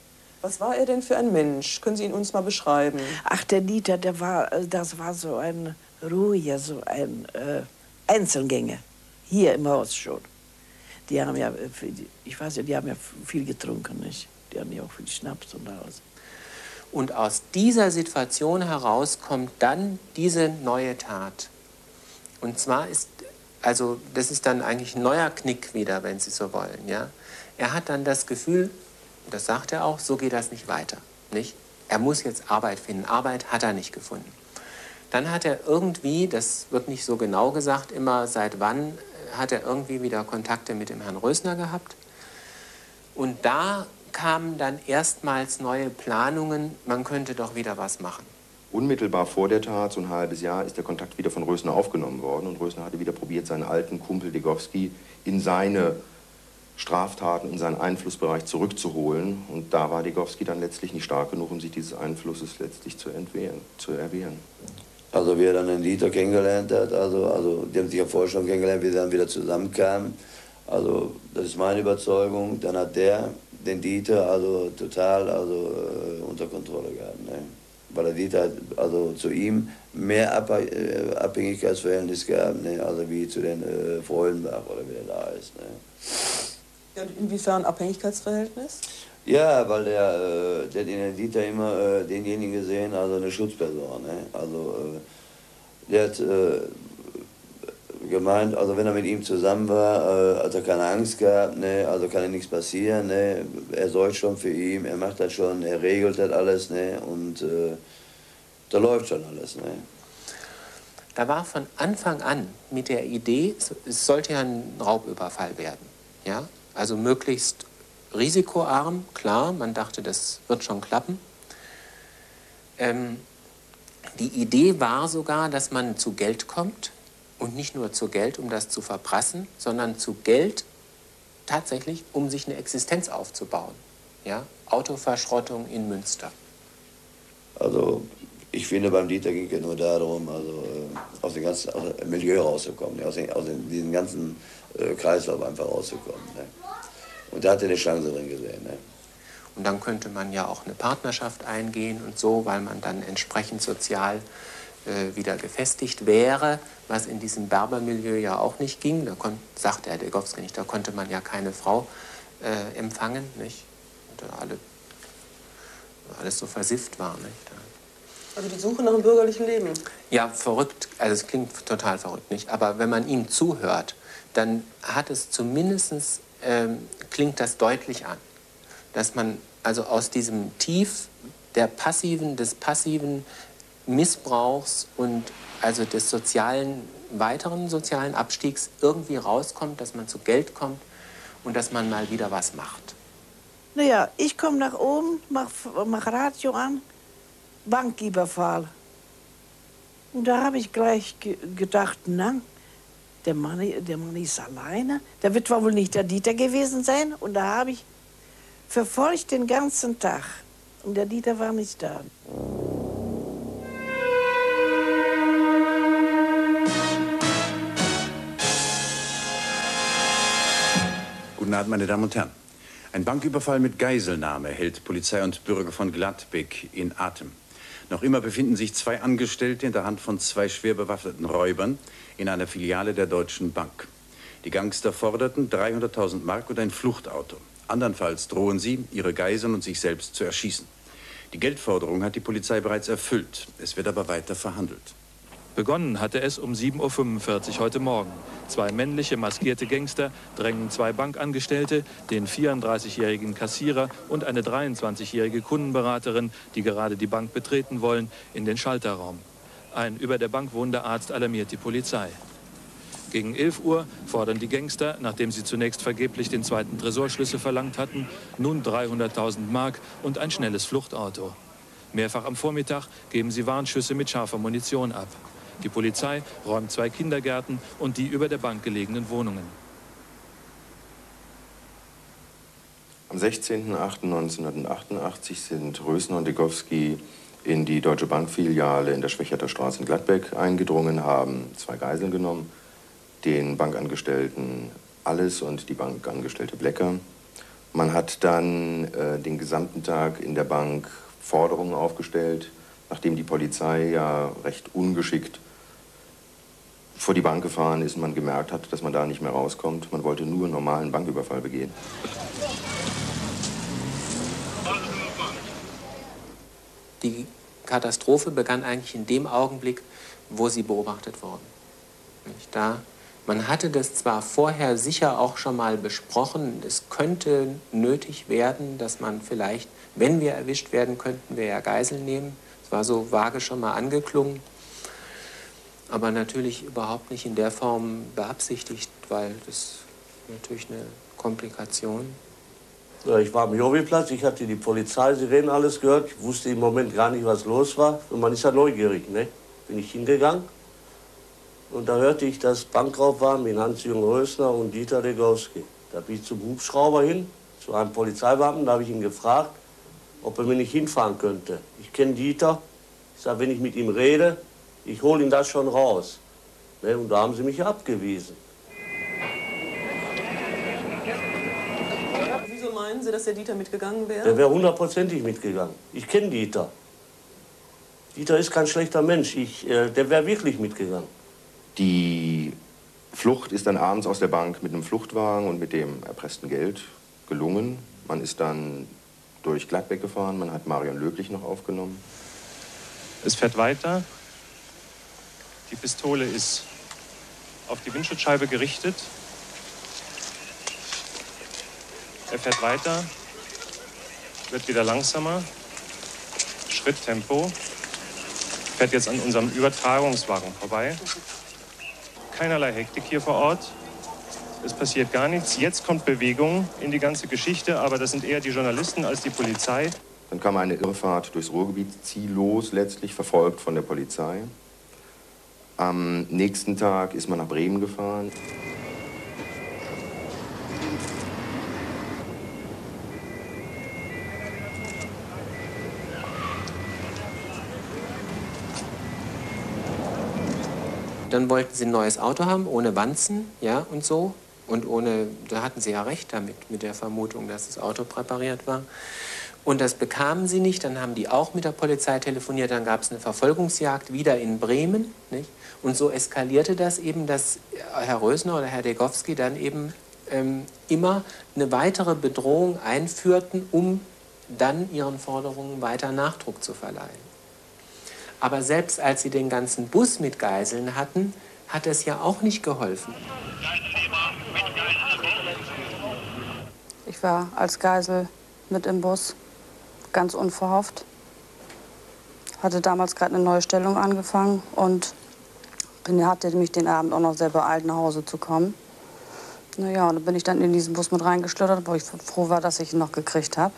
Was war er denn für ein Mensch? Können Sie ihn uns mal beschreiben? Ach, der Dieter, der war, das war so ein ruhiger, so ein äh, Einzelgänger. Hier im Haus schon. Die haben ja, ich weiß ja, die haben ja viel getrunken, nicht? Die hatten ja auch viel Schnaps und alles. Und aus dieser Situation heraus kommt dann diese neue Tat. Und zwar ist, also das ist dann eigentlich ein neuer Knick wieder, wenn Sie so wollen, ja. Er hat dann das Gefühl, das sagt er auch, so geht das nicht weiter, nicht? Er muss jetzt Arbeit finden. Arbeit hat er nicht gefunden. Dann hat er irgendwie, das wird nicht so genau gesagt, immer seit wann, hat er irgendwie wieder Kontakte mit dem Herrn Rösner gehabt. Und da kamen dann erstmals neue Planungen, man könnte doch wieder was machen. Unmittelbar vor der Tat, so ein halbes Jahr, ist der Kontakt wieder von Rösner aufgenommen worden. Und Rösner hatte wieder probiert, seinen alten Kumpel Degowski in seine Straftaten, in seinen Einflussbereich zurückzuholen. Und da war Degowski dann letztlich nicht stark genug, um sich dieses Einflusses letztlich zu entwehren, zu erwehren. Also wie er dann den Dieter kennengelernt hat, also, also die haben sich ja vorher schon kennengelernt, wie sie dann wieder zusammenkamen. Also das ist meine Überzeugung. Dann hat der den Dieter also total also, äh, unter Kontrolle gehabt. Ne? Weil der Dieter hat also zu ihm mehr Ab äh, Abhängigkeitsverhältnis gehabt, ne? Also wie zu den äh, Freudenbach oder wie der da ist. Ne? Ja, inwiefern Abhängigkeitsverhältnis? Ja, weil der, äh, der hat in den Dieter immer äh, denjenigen gesehen, also eine Schutzperson. Ne? Also äh, der hat äh, gemeint, also wenn er mit ihm zusammen war, äh, hat er keine Angst gehabt, ne? Also kann ihm nichts passieren. Ne? Er sorgt schon für ihn, er macht das schon, er regelt das alles, ne? Und äh, da läuft schon alles. Ne? Da war von Anfang an mit der Idee, es sollte ja ein Raubüberfall werden. Ja? Also möglichst risikoarm, klar, man dachte, das wird schon klappen. Ähm, die Idee war sogar, dass man zu Geld kommt und nicht nur zu Geld, um das zu verprassen, sondern zu Geld tatsächlich, um sich eine Existenz aufzubauen. Ja? Autoverschrottung in Münster. Also ich finde, beim Dieter ging es nur darum, also äh, aus dem ganzen aus dem Milieu rauszukommen, ne? aus, den, aus den, diesem ganzen äh, Kreislauf einfach rauszukommen. Ne? Und da hat er eine Chance drin gesehen. Ne? Und dann könnte man ja auch eine Partnerschaft eingehen und so, weil man dann entsprechend sozial äh, wieder gefestigt wäre, was in diesem Berbermilieu ja auch nicht ging. Da kon, sagte Herr Degowski nicht, da konnte man ja keine Frau äh, empfangen, nicht? Und da alle, alles so versifft war. Nicht? Also die Suche nach einem bürgerlichen Leben? Ja, verrückt, also es klingt total verrückt, nicht? Aber wenn man ihm zuhört, dann hat es zumindest, ähm, klingt das deutlich an, dass man also aus diesem Tief der passiven, des passiven Missbrauchs und also des sozialen, weiteren sozialen Abstiegs irgendwie rauskommt, dass man zu Geld kommt und dass man mal wieder was macht. Naja, ich komme nach oben, mach, mach Radio an, Banküberfall. Und da habe ich gleich ge gedacht, na, der Mann, der Mann ist alleine. Der wird wohl nicht der Dieter gewesen sein. Und da habe ich verfolgt den ganzen Tag. Und der Dieter war nicht da. Guten Abend, meine Damen und Herren. Ein Banküberfall mit Geiselnahme hält Polizei und Bürger von Gladbeck in Atem. Noch immer befinden sich zwei Angestellte in der Hand von zwei schwer bewaffneten Räubern in einer Filiale der Deutschen Bank. Die Gangster forderten dreihunderttausend Mark und ein Fluchtauto. Andernfalls drohen sie, ihre Geiseln und sich selbst zu erschießen. Die Geldforderung hat die Polizei bereits erfüllt. Es wird aber weiter verhandelt. Begonnen hatte es um sieben Uhr fünfundvierzig heute Morgen. Zwei männliche maskierte Gangster drängen zwei Bankangestellte, den vierunddreißigjährigen Kassierer und eine dreiundzwanzigjährige Kundenberaterin, die gerade die Bank betreten wollen, in den Schalterraum. Ein über der Bank wohnender Arzt alarmiert die Polizei. Gegen elf Uhr fordern die Gangster, nachdem sie zunächst vergeblich den zweiten Tresorschlüssel verlangt hatten, nun dreihunderttausend Mark und ein schnelles Fluchtauto. Mehrfach am Vormittag geben sie Warnschüsse mit scharfer Munition ab. Die Polizei räumt zwei Kindergärten und die über der Bank gelegenen Wohnungen. Am sechzehnten achten neunzehnhundertachtundachtzig sind Rösner und Degowski in die Deutsche Bankfiliale in der Schwecherter Straße in Gladbeck eingedrungen, haben zwei Geiseln genommen, den Bankangestellten Alles und die Bankangestellte Blecker, Man hat dann äh, den gesamten Tag in der Bank Forderungen aufgestellt, nachdem die Polizei ja recht ungeschickt vor die Bank gefahren ist und man gemerkt hat, dass man da nicht mehr rauskommt. Man wollte nur einen normalen Banküberfall begehen. Die Katastrophe begann eigentlich in dem Augenblick, wo sie beobachtet wurden. Nicht? Da, man hatte das zwar vorher sicher auch schon mal besprochen, es könnte nötig werden, dass man vielleicht, wenn wir erwischt werden, könnten wir ja Geiseln nehmen. Es war so vage schon mal angeklungen, aber natürlich überhaupt nicht in der Form beabsichtigt, weil das natürlich eine Komplikation. Ja, ich war am Jobbiplatz, ich hatte die Polizeisirenen alles gehört, ich wusste im Moment gar nicht, was los war. Und man ist ja neugierig, ne? Bin ich hingegangen und da hörte ich, dass Bankraub war mit Hans-Jürgen Rösner und Dieter Degowski. Da bin ich zum Hubschrauber hin, zu einem Polizeibeamten, da habe ich ihn gefragt, ob er mir nicht hinfahren könnte. Ich kenne Dieter, ich sage, wenn ich mit ihm rede, ich hole ihn das schon raus. Ne? Und da haben sie mich abgewiesen. Wieso meinen Sie, dass der Dieter mitgegangen wäre? Der wäre hundertprozentig mitgegangen. Ich kenne Dieter. Dieter ist kein schlechter Mensch. Ich, äh, der wäre wirklich mitgegangen. Die Flucht ist dann abends aus der Bank mit einem Fluchtwagen und mit dem erpressten Geld gelungen. Man ist dann durch Gladbeck gefahren, man hat Marion Löblich noch aufgenommen. Es fährt weiter. Die Pistole ist auf die Windschutzscheibe gerichtet. Er fährt weiter, wird wieder langsamer, Schritttempo, fährt jetzt an unserem Übertragungswagen vorbei. Keinerlei Hektik hier vor Ort, es passiert gar nichts. Jetzt kommt Bewegung in die ganze Geschichte, aber das sind eher die Journalisten als die Polizei. Dann kam eine Irrfahrt durchs Ruhrgebiet, ziellos letztlich, verfolgt von der Polizei. Am nächsten Tag ist man nach Bremen gefahren. Dann wollten sie ein neues Auto haben, ohne Wanzen, ja, und so. Und ohne, da hatten sie ja recht damit, mit der Vermutung, dass das Auto präpariert war. Und das bekamen sie nicht, dann haben die auch mit der Polizei telefoniert, dann gab es eine Verfolgungsjagd wieder in Bremen, nicht? Und so eskalierte das eben, dass Herr Rösner oder Herr Degowski dann eben ähm, immer eine weitere Bedrohung einführten, um dann ihren Forderungen weiter Nachdruck zu verleihen. Aber selbst als sie den ganzen Bus mit Geiseln hatten, hat es ja auch nicht geholfen. Ich war als Geisel mit im Bus, ganz unverhofft. Hatte damals gerade eine neue Stellung angefangen und bin, hatte mich den Abend auch noch sehr beeilt, nach Hause zu kommen. Naja, und dann bin ich dann in diesen Bus mit reingeschlittert, wo ich froh war, dass ich ihn noch gekriegt habe.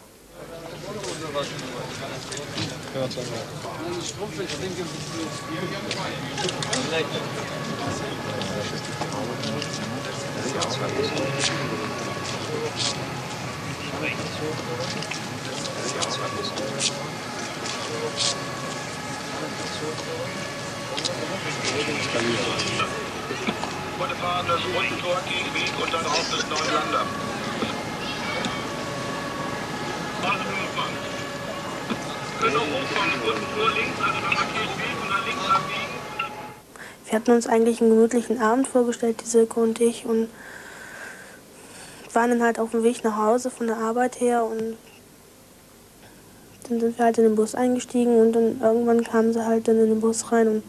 Heute fahren das Rundtor gegen Weg und dann auf das Neulander. Können auch hochfahren, unten nur links, also da markiert Weg und dann links abbiegen. Wir hatten uns eigentlich einen gemütlichen Abend vorgestellt, die Silke und ich, und waren dann halt auf dem Weg nach Hause von der Arbeit her und dann sind wir halt in den Bus eingestiegen und dann irgendwann kamen sie halt dann in den Bus rein. Und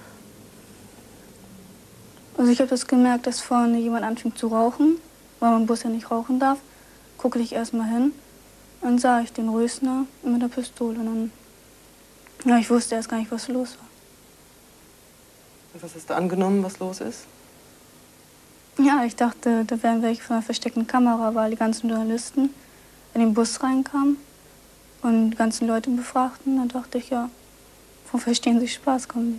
also ich habe das gemerkt, dass vorne jemand anfing zu rauchen, weil man im Bus ja nicht rauchen darf. Guckte ich erst mal hin, dann sah ich den Rösner mit der Pistole. Und dann, ja, ich wusste erst gar nicht, was los war. Und was hast du angenommen, was los ist? Ja, ich dachte, da wären welche von einer versteckten Kamera, weil die ganzen Journalisten in den Bus reinkamen und die ganzen Leute befragten. Dann dachte ich, ja, wo verstehen Sie Spaß kommen.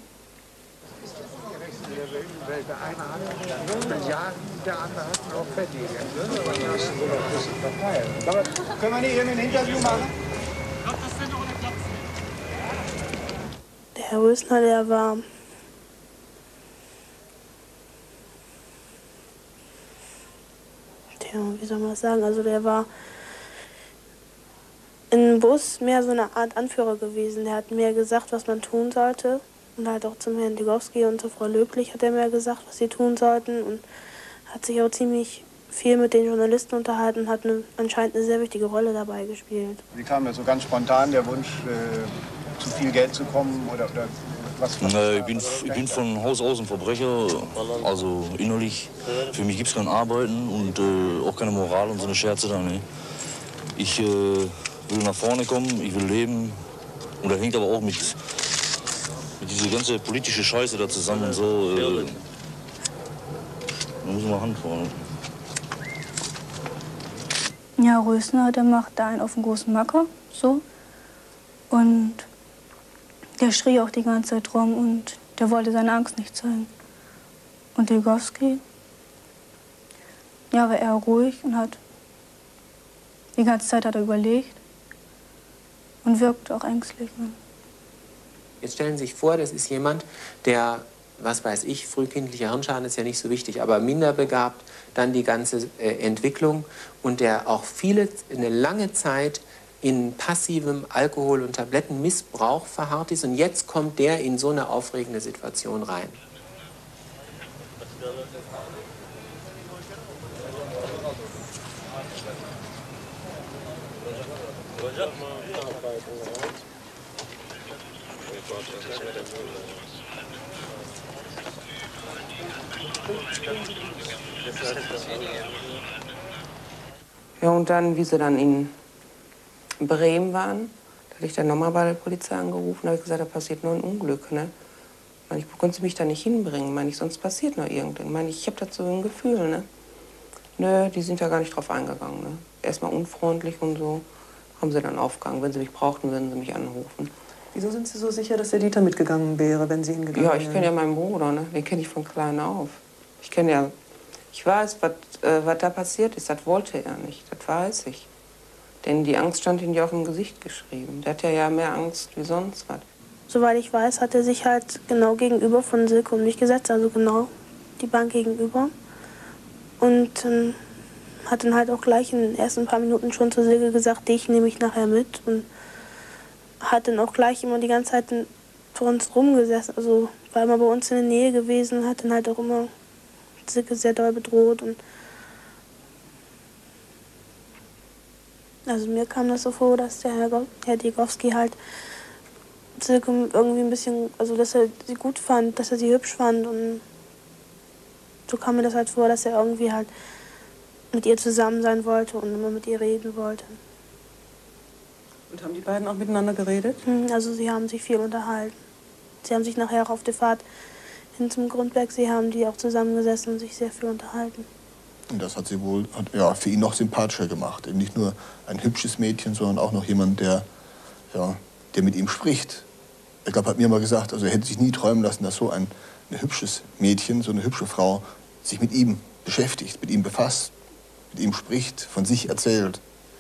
Der eine hat Milliarden, der andere hat auch Fettige. Aber können wir nicht eben ein Interview machen? der Herr Rösner, der war der, wie soll man das sagen, also der war im Bus mehr so eine Art Anführer gewesen. Der hat mehr gesagt, was man tun sollte. Und halt auch zum Herrn Degowski und zur Frau Löblich hat er mehr gesagt, was sie tun sollten. Und hat sich auch ziemlich viel mit den Journalisten unterhalten und hat eine, anscheinend eine sehr wichtige Rolle dabei gespielt. Wie kam das so ganz spontan, der Wunsch, äh, zu viel Geld zu kommen? Oder, oder was, was äh, ich, bin, ich bin von Haus aus ein Verbrecher, also innerlich. Für mich gibt es kein Arbeiten und äh, auch keine Moral und so eine Scherze da. Ne? Ich äh, will nach vorne kommen, ich will leben. Und das hängt aber auch mit, mit dieser ganzen politische Scheiße da zusammen und so. Äh, da muss man Hand vorne. Ja, Rösner, der macht da einen auf den großen Macker, so. Und der schrie auch die ganze Zeit rum und der wollte seine Angst nicht zeigen. Und Degowski, ja, war eher ruhig und hat, die ganze Zeit hat er überlegt und wirkt auch ängstlich. Ne? Jetzt stellen Sie sich vor, das ist jemand, der, was weiß ich, frühkindlicher Hirnschaden ist ja nicht so wichtig, aber minder begabt, dann die ganze äh, Entwicklung und der auch viele, eine lange Zeit in passivem Alkohol- und Tablettenmissbrauch verharrt ist und jetzt kommt der in so eine aufregende Situation rein. Ja, und dann, wie sie dann in Bremen waren, da hatte ich dann nochmal bei der Polizei angerufen, da habe ich gesagt, da passiert nur ein Unglück, ne? Meine ich, konnte mich da nicht hinbringen, meine ich, sonst passiert noch irgendwas. Meine ich, ich habe dazu ein Gefühl, ne? Nö, die sind ja gar nicht drauf eingegangen, ne? Erstmal unfreundlich und so, haben sie dann aufgegangen. Wenn sie mich brauchten, würden sie mich anrufen. Wieso sind Sie so sicher, dass der Dieter mitgegangen wäre, wenn Sie hingegangen wären? Ja, ich kenne ja meinen Bruder, ne? Den kenne ich von klein auf. Ich kenne ja, ich weiß, was äh, da passiert ist, das wollte er nicht, das weiß ich. Denn die Angst stand ihm ja auch im Gesicht geschrieben. Der hat ja, ja mehr Angst wie sonst was. Soweit ich weiß, hat er sich halt genau gegenüber von Silke und mich gesetzt, also genau die Bank gegenüber. Und ähm, hat dann halt auch gleich in den ersten paar Minuten schon zu Silke gesagt, dich nehme ich nachher mit. Und hat dann auch gleich immer die ganze Zeit vor uns rumgesessen. Also war immer bei uns in der Nähe gewesen, hat dann halt auch immer Silke sehr doll bedroht. Und also mir kam das so vor, dass der Herr, Herr Degowski halt Silke irgendwie ein bisschen, also dass er sie gut fand, dass er sie hübsch fand. Und so kam mir das halt vor, dass er irgendwie halt mit ihr zusammen sein wollte und immer mit ihr reden wollte. Und haben die beiden auch miteinander geredet? Also sie haben sich viel unterhalten. Sie haben sich nachher auch auf der Fahrt hin zum Grundberg, sie haben die auch zusammengesessen und sich sehr viel unterhalten. Und das hat sie wohl hat, ja, für ihn noch sympathischer gemacht. Eben nicht nur ein hübsches Mädchen, sondern auch noch jemand, der, ja, der mit ihm spricht. Ich glaube, er hat mir mal gesagt, also er hätte sich nie träumen lassen, dass so ein, ein hübsches Mädchen, so eine hübsche Frau sich mit ihm beschäftigt, mit ihm befasst, mit ihm spricht, von sich erzählt.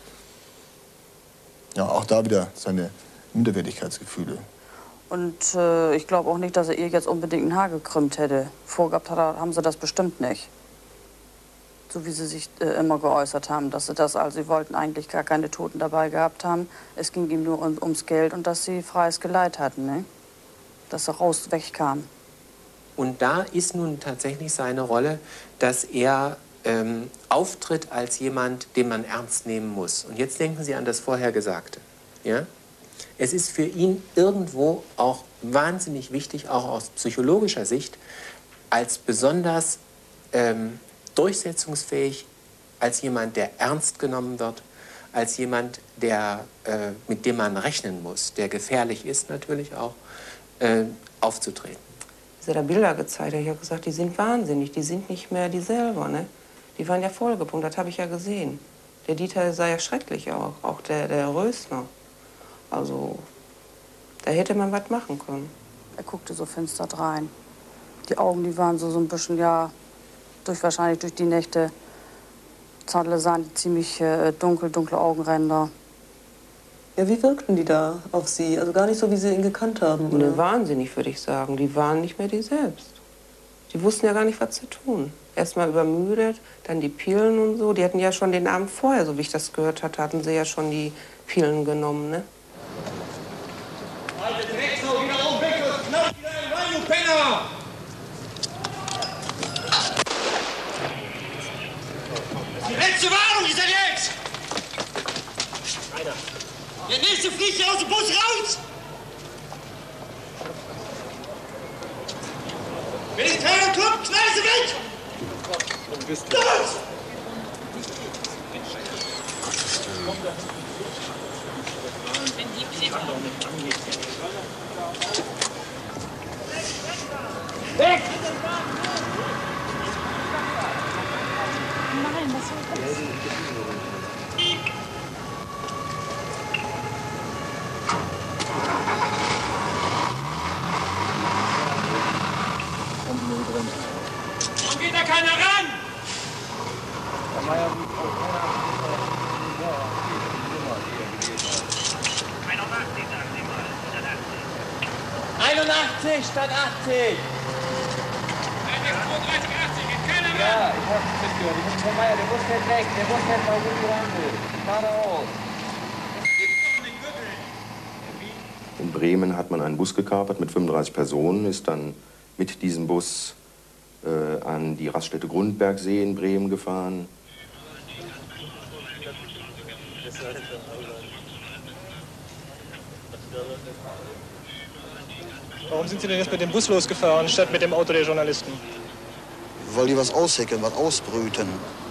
Ja, auch da wieder seine Minderwertigkeitsgefühle. Und äh, ich glaube auch nicht, dass er ihr jetzt unbedingt ein Haar gekrümmt hätte. Vorgehabt hat, haben sie das bestimmt nicht. So wie sie sich äh, immer geäußert haben, dass sie das, also sie wollten eigentlich gar keine Toten dabei gehabt haben. Es ging ihm nur um, ums Geld und dass sie freies Geleit hatten, ne? Dass er raus wegkam. Und da ist nun tatsächlich seine Rolle, dass er ähm, auftritt als jemand, den man ernst nehmen muss. Und jetzt denken Sie an das Vorhergesagte. Ja? Es ist für ihn irgendwo auch wahnsinnig wichtig, auch aus psychologischer Sicht, als besonders ähm, durchsetzungsfähig, als jemand, der ernst genommen wird, als jemand, der, äh, mit dem man rechnen muss, der gefährlich ist natürlich auch, äh, aufzutreten. Als er da Bilder gezeigt hat, ich habe gesagt, die sind wahnsinnig, die sind nicht mehr die selber, ne? Die waren ja vollgepumpt, das habe ich ja gesehen. Der Dieter sah ja schrecklich auch, auch der, der Rösner. Also, da hätte man was machen können. Er guckte so finster rein. Die Augen, die waren so, so ein bisschen, ja, durch, wahrscheinlich durch die Nächte. Zadle sahen die ziemlich äh, dunkel, dunkle Augenränder. Ja, wie wirkten die da auf Sie? Also gar nicht so, wie Sie ihn gekannt haben, oder? Ne, wahnsinnig, würde ich sagen. Die waren nicht mehr die selbst. Die wussten ja gar nicht, was zu tun. Erstmal übermüdet, dann die Pillen und so. Die hatten ja schon den Abend vorher, so wie ich das gehört hatte, hatten sie ja schon die, vielen genommen. Ne? Alte Drecksau, wieder um, weg, du Knopf, wieder rein, du Penner! Die letzte Warnung ist das jetzt! Einer. Der nächste fliegt hier aus dem Bus raus! Wenn es keiner kommt, knall sie weg! Los! Weg! Nein, was soll das? Warum geht da keiner ran? einundachtzig statt achtzig. Ja, ich hab's mitgehört. Ich muss Herr Meier, der Bus fährt weg. Der Bus fährt mal gut Randel. Fahr da raus. In Bremen hat man einen Bus gekapert mit fünfunddreißig Personen, ist dann mit diesem Bus äh, an die Raststätte Grundbergsee in Bremen gefahren. Warum sind Sie denn jetzt mit dem Bus losgefahren, statt mit dem Auto der Journalisten? Weil die was ausheckeln, was ausbrüten.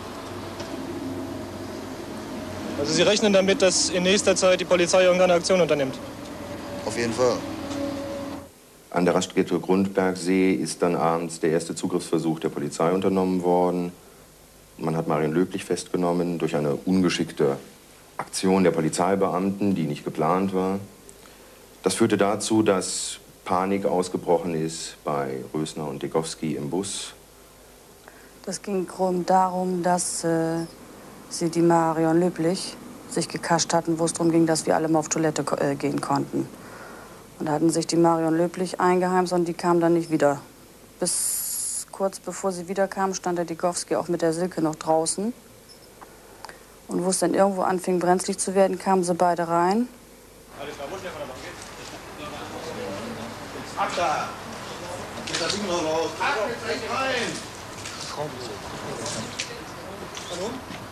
Also Sie rechnen damit, dass in nächster Zeit die Polizei irgendeine Aktion unternimmt? Auf jeden Fall. An der Raststätte Grundbergsee ist dann abends der erste Zugriffsversuch der Polizei unternommen worden. Man hat Marion Löblich festgenommen durch eine ungeschickte Aktion der Polizeibeamten, die nicht geplant war. Das führte dazu, dass Panik ausgebrochen ist bei Rösner und Degowski im Bus. Das ging grob darum, dass äh, sie die Marion Löblich sich gekascht hatten, wo es darum ging, dass wir alle mal auf Toilette äh, gehen konnten. Und da hatten sich die Marion Löblich eingeheimst und die kam dann nicht wieder. Bis kurz bevor sie wiederkam, stand der Degowski auch mit der Silke noch draußen. Und wo es dann irgendwo anfing, brenzlig zu werden, kamen sie beide rein. Akta! Geht das Ding noch raus? Atmet recht rein! Hallo?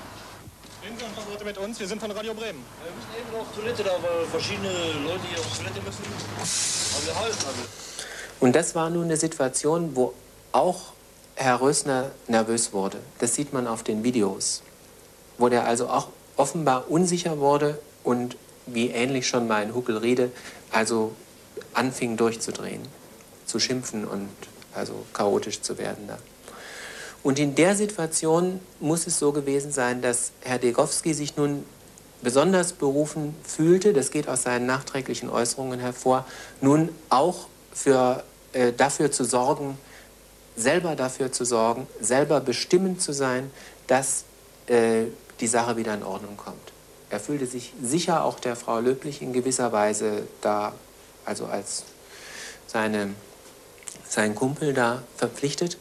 Reden Sie einfach Leute mit uns, wir sind von Radio Bremen. Wir müssen eben noch auf Toilette, da weil verschiedene Leute hier auf Toilette müssen. Aber wir halten also. Und das war nun eine Situation, wo auch Herr Rösner nervös wurde. Das sieht man auf den Videos. Wo der also auch offenbar unsicher wurde und wie ähnlich schon mal in Huckelriede, also anfing durchzudrehen, zu schimpfen und also chaotisch zu werden da. Und in der Situation muss es so gewesen sein, dass Herr Degowski sich nun besonders berufen fühlte, das geht aus seinen nachträglichen Äußerungen hervor, nun auch für, äh, dafür zu sorgen, selber dafür zu sorgen, selber bestimmend zu sein, dass äh, die Sache wieder in Ordnung kommt. Er fühlte sich sicher auch der Frau Löblich in gewisser Weise da, also als seine, sein Kumpel da verpflichtet.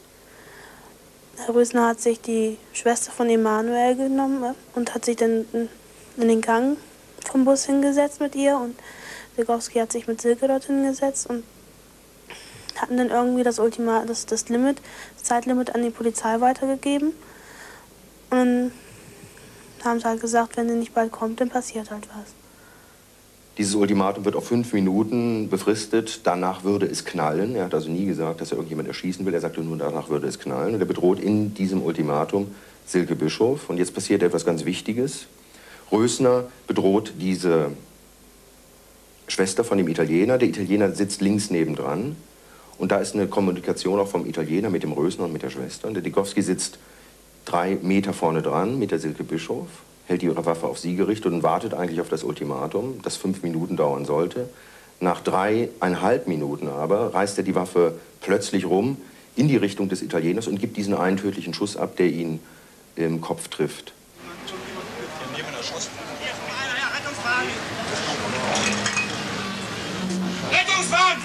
Herr Rösner hat sich die Schwester von Emanuel genommen und hat sich dann in den Gang vom Bus hingesetzt mit ihr. Und Degowski hat sich mit Silke dort hingesetzt und hatten dann irgendwie das, Ultima, das, das, Limit, das Zeitlimit an die Polizei weitergegeben. Und dann haben sie halt gesagt, wenn sie nicht bald kommt, dann passiert halt was. Dieses Ultimatum wird auf fünf Minuten befristet. Danach würde es knallen. Er hat also nie gesagt, dass er irgendjemand erschießen will. Er sagte nur, danach würde es knallen. Und er bedroht in diesem Ultimatum Silke Bischof. Und jetzt passiert etwas ganz Wichtiges. Rösner bedroht diese Schwester von dem Italiener. Der Italiener sitzt links nebendran. Und da ist eine Kommunikation auch vom Italiener mit dem Rösner und mit der Schwester. Und der Degowski sitzt drei Meter vorne dran mit der Silke Bischof, hält ihre Waffe auf sie gerichtet und wartet eigentlich auf das Ultimatum, das fünf Minuten dauern sollte. Nach dreieinhalb Minuten aber reißt er die Waffe plötzlich rum in die Richtung des Italieners und gibt diesen einen tödlichen Schuss ab, der ihn im Kopf trifft. Rettungswagen!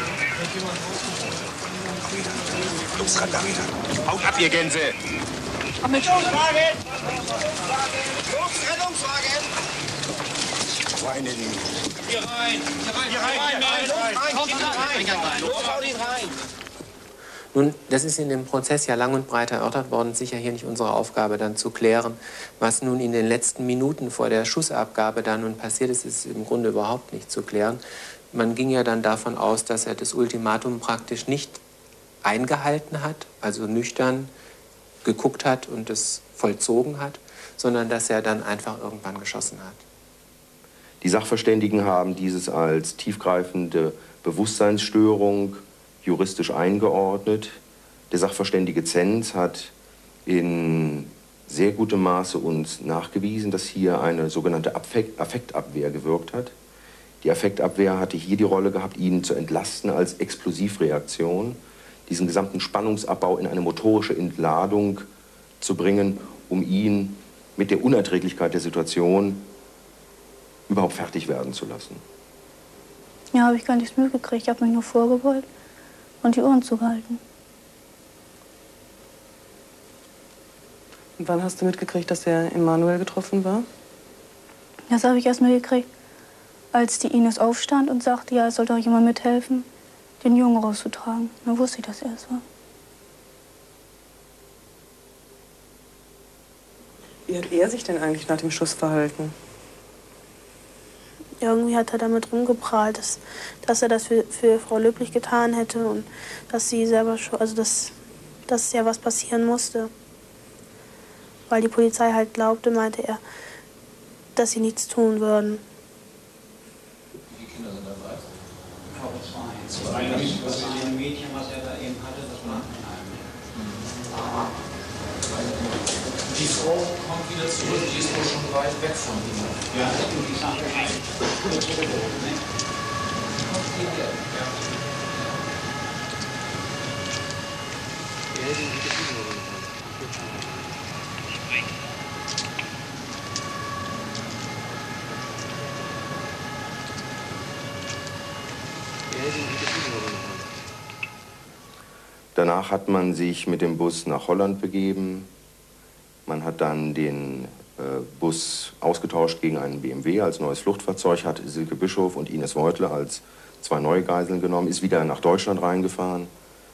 Los, Randalina. Haut ab, ihr Gänse! Rettungswagen! Rettungswagen! Meine Lieben. Hier rein! Hier rein! Hier rein! Hier rein! Kommt rein! Los, haut ihn rein! Nun, das ist in dem Prozess ja lang und breit erörtert worden, sicher hier nicht unsere Aufgabe, dann zu klären, was nun in den letzten Minuten vor der Schussabgabe da nun passiert ist, ist im Grunde überhaupt nicht zu klären. Man ging ja dann davon aus, dass er das Ultimatum praktisch nicht eingehalten hat, also nüchtern geguckt hat und es vollzogen hat, sondern dass er dann einfach irgendwann geschossen hat. Die Sachverständigen haben dieses als tiefgreifende Bewusstseinsstörung juristisch eingeordnet. Der Sachverständige Zenz hat in sehr gutem Maße uns nachgewiesen, dass hier eine sogenannte Affekt Affektabwehr gewirkt hat. Die Affektabwehr hatte hier die Rolle gehabt, ihn zu entlasten als Explosivreaktion, diesen gesamten Spannungsabbau in eine motorische Entladung zu bringen, um ihn mit der Unerträglichkeit der Situation überhaupt fertig werden zu lassen. Ja, habe ich gar nichts mitgekriegt. Ich habe mich nur vorgebeugt und die Ohren zugehalten. Und wann hast du mitgekriegt, dass er Emanuel getroffen war? Das habe ich erst mitgekriegt, als die Ines aufstand und sagte, ja, es sollte auch jemand mithelfen, den Jungen rauszutragen. Dann wusste ich, dass er es war. Wie hat er sich denn eigentlich nach dem Schuss verhalten? Irgendwie hat er damit rumgeprahlt, dass, dass er das für, für Frau Löblich getan hätte und dass sie selber schon, also dass, dass ja was passieren musste. Weil die Polizei halt glaubte, meinte er, dass sie nichts tun würden. Die Kinder sind dabei? Ich glaube zwei. Zwei. Das eine Mädchen, was er da eben hatte, das war ein Die Frau kommt wieder zurück, die ist wohl schon weit weg von ihm. Ja, die sagt, nein. Kommt hierher. Ja. Danach hat man sich mit dem Bus nach Holland begeben. Man hat dann den äh, Bus ausgetauscht gegen einen B M W als neues Fluchtfahrzeug, hat Silke Bischof und Ines Weutle als zwei neue Geiseln genommen, ist wieder nach Deutschland reingefahren.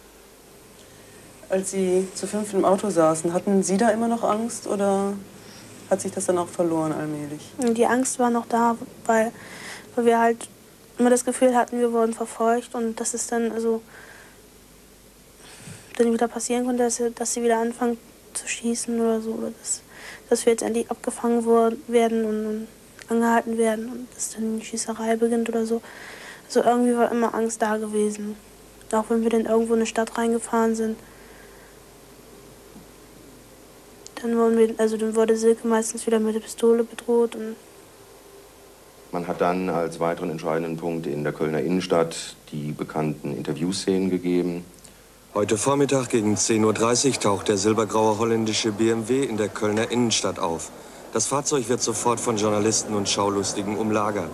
Als Sie zu fünf im Auto saßen, hatten Sie da immer noch Angst oder hat sich das dann auch verloren allmählich? Die Angst war noch da, weil, weil wir halt immer das Gefühl hatten, wir wurden verfolgt und dass es dann also dann wieder passieren konnte, dass sie, dass sie wieder anfangen zu schießen oder so. Oder dass, dass wir jetzt endlich abgefangen werden und, und angehalten werden und dass dann die Schießerei beginnt oder so. Also irgendwie war immer Angst da gewesen. Auch wenn wir dann irgendwo in eine Stadt reingefahren sind. Dann, wurden wir, also dann wurde Silke meistens wieder mit der Pistole bedroht. Und Man hat dann als weiteren entscheidenden Punkt in der Kölner Innenstadt die bekannten Interviewszenen gegeben. Heute Vormittag gegen zehn Uhr dreißig taucht der silbergraue holländische B M W in der Kölner Innenstadt auf. Das Fahrzeug wird sofort von Journalisten und Schaulustigen umlagert.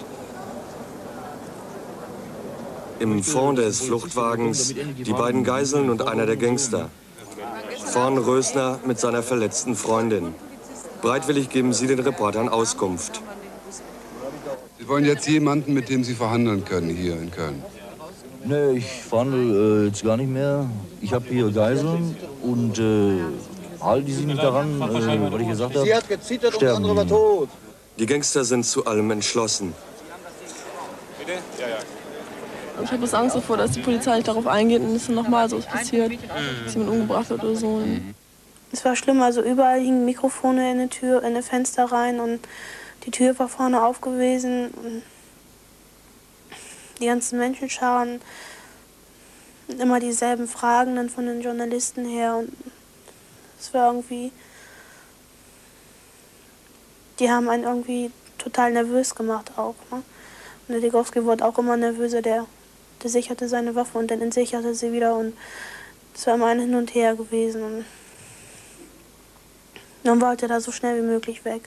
Im Fond des Fluchtwagens die beiden Geiseln und einer der Gangster. Vorn Rösner mit seiner verletzten Freundin. Bereitwillig geben sie den Reportern Auskunft. Sie wollen jetzt jemanden, mit dem Sie verhandeln können hier in Köln? Nee, ich verhandle äh, jetzt gar nicht mehr. Ich habe hier Geiseln und äh, halten Sie mich daran, äh, was ich gesagt habe. Sie hat gezittert und der andere war tot. Die Gangster sind zu allem entschlossen. Bitte? Ja, ja. Ich habe Angst davor, dass die Polizei nicht darauf eingeht und es nochmal so passiert, dass jemand umgebracht wird oder so. es war schlimm, also überall hingen Mikrofone in der Tür, in die Fenster rein und die Tür war vorne aufgewesen. Und die ganzen Menschenscharen, immer dieselben Fragen dann von den Journalisten her. Und es war irgendwie, die haben einen irgendwie total nervös gemacht auch. Ne? Und der Degowski wurde auch immer nervöser, der, der sicherte seine Waffe und dann entsicherte sie wieder. Und es war immer ein Hin und Her gewesen. Und dann wollte er da so schnell wie möglich weg.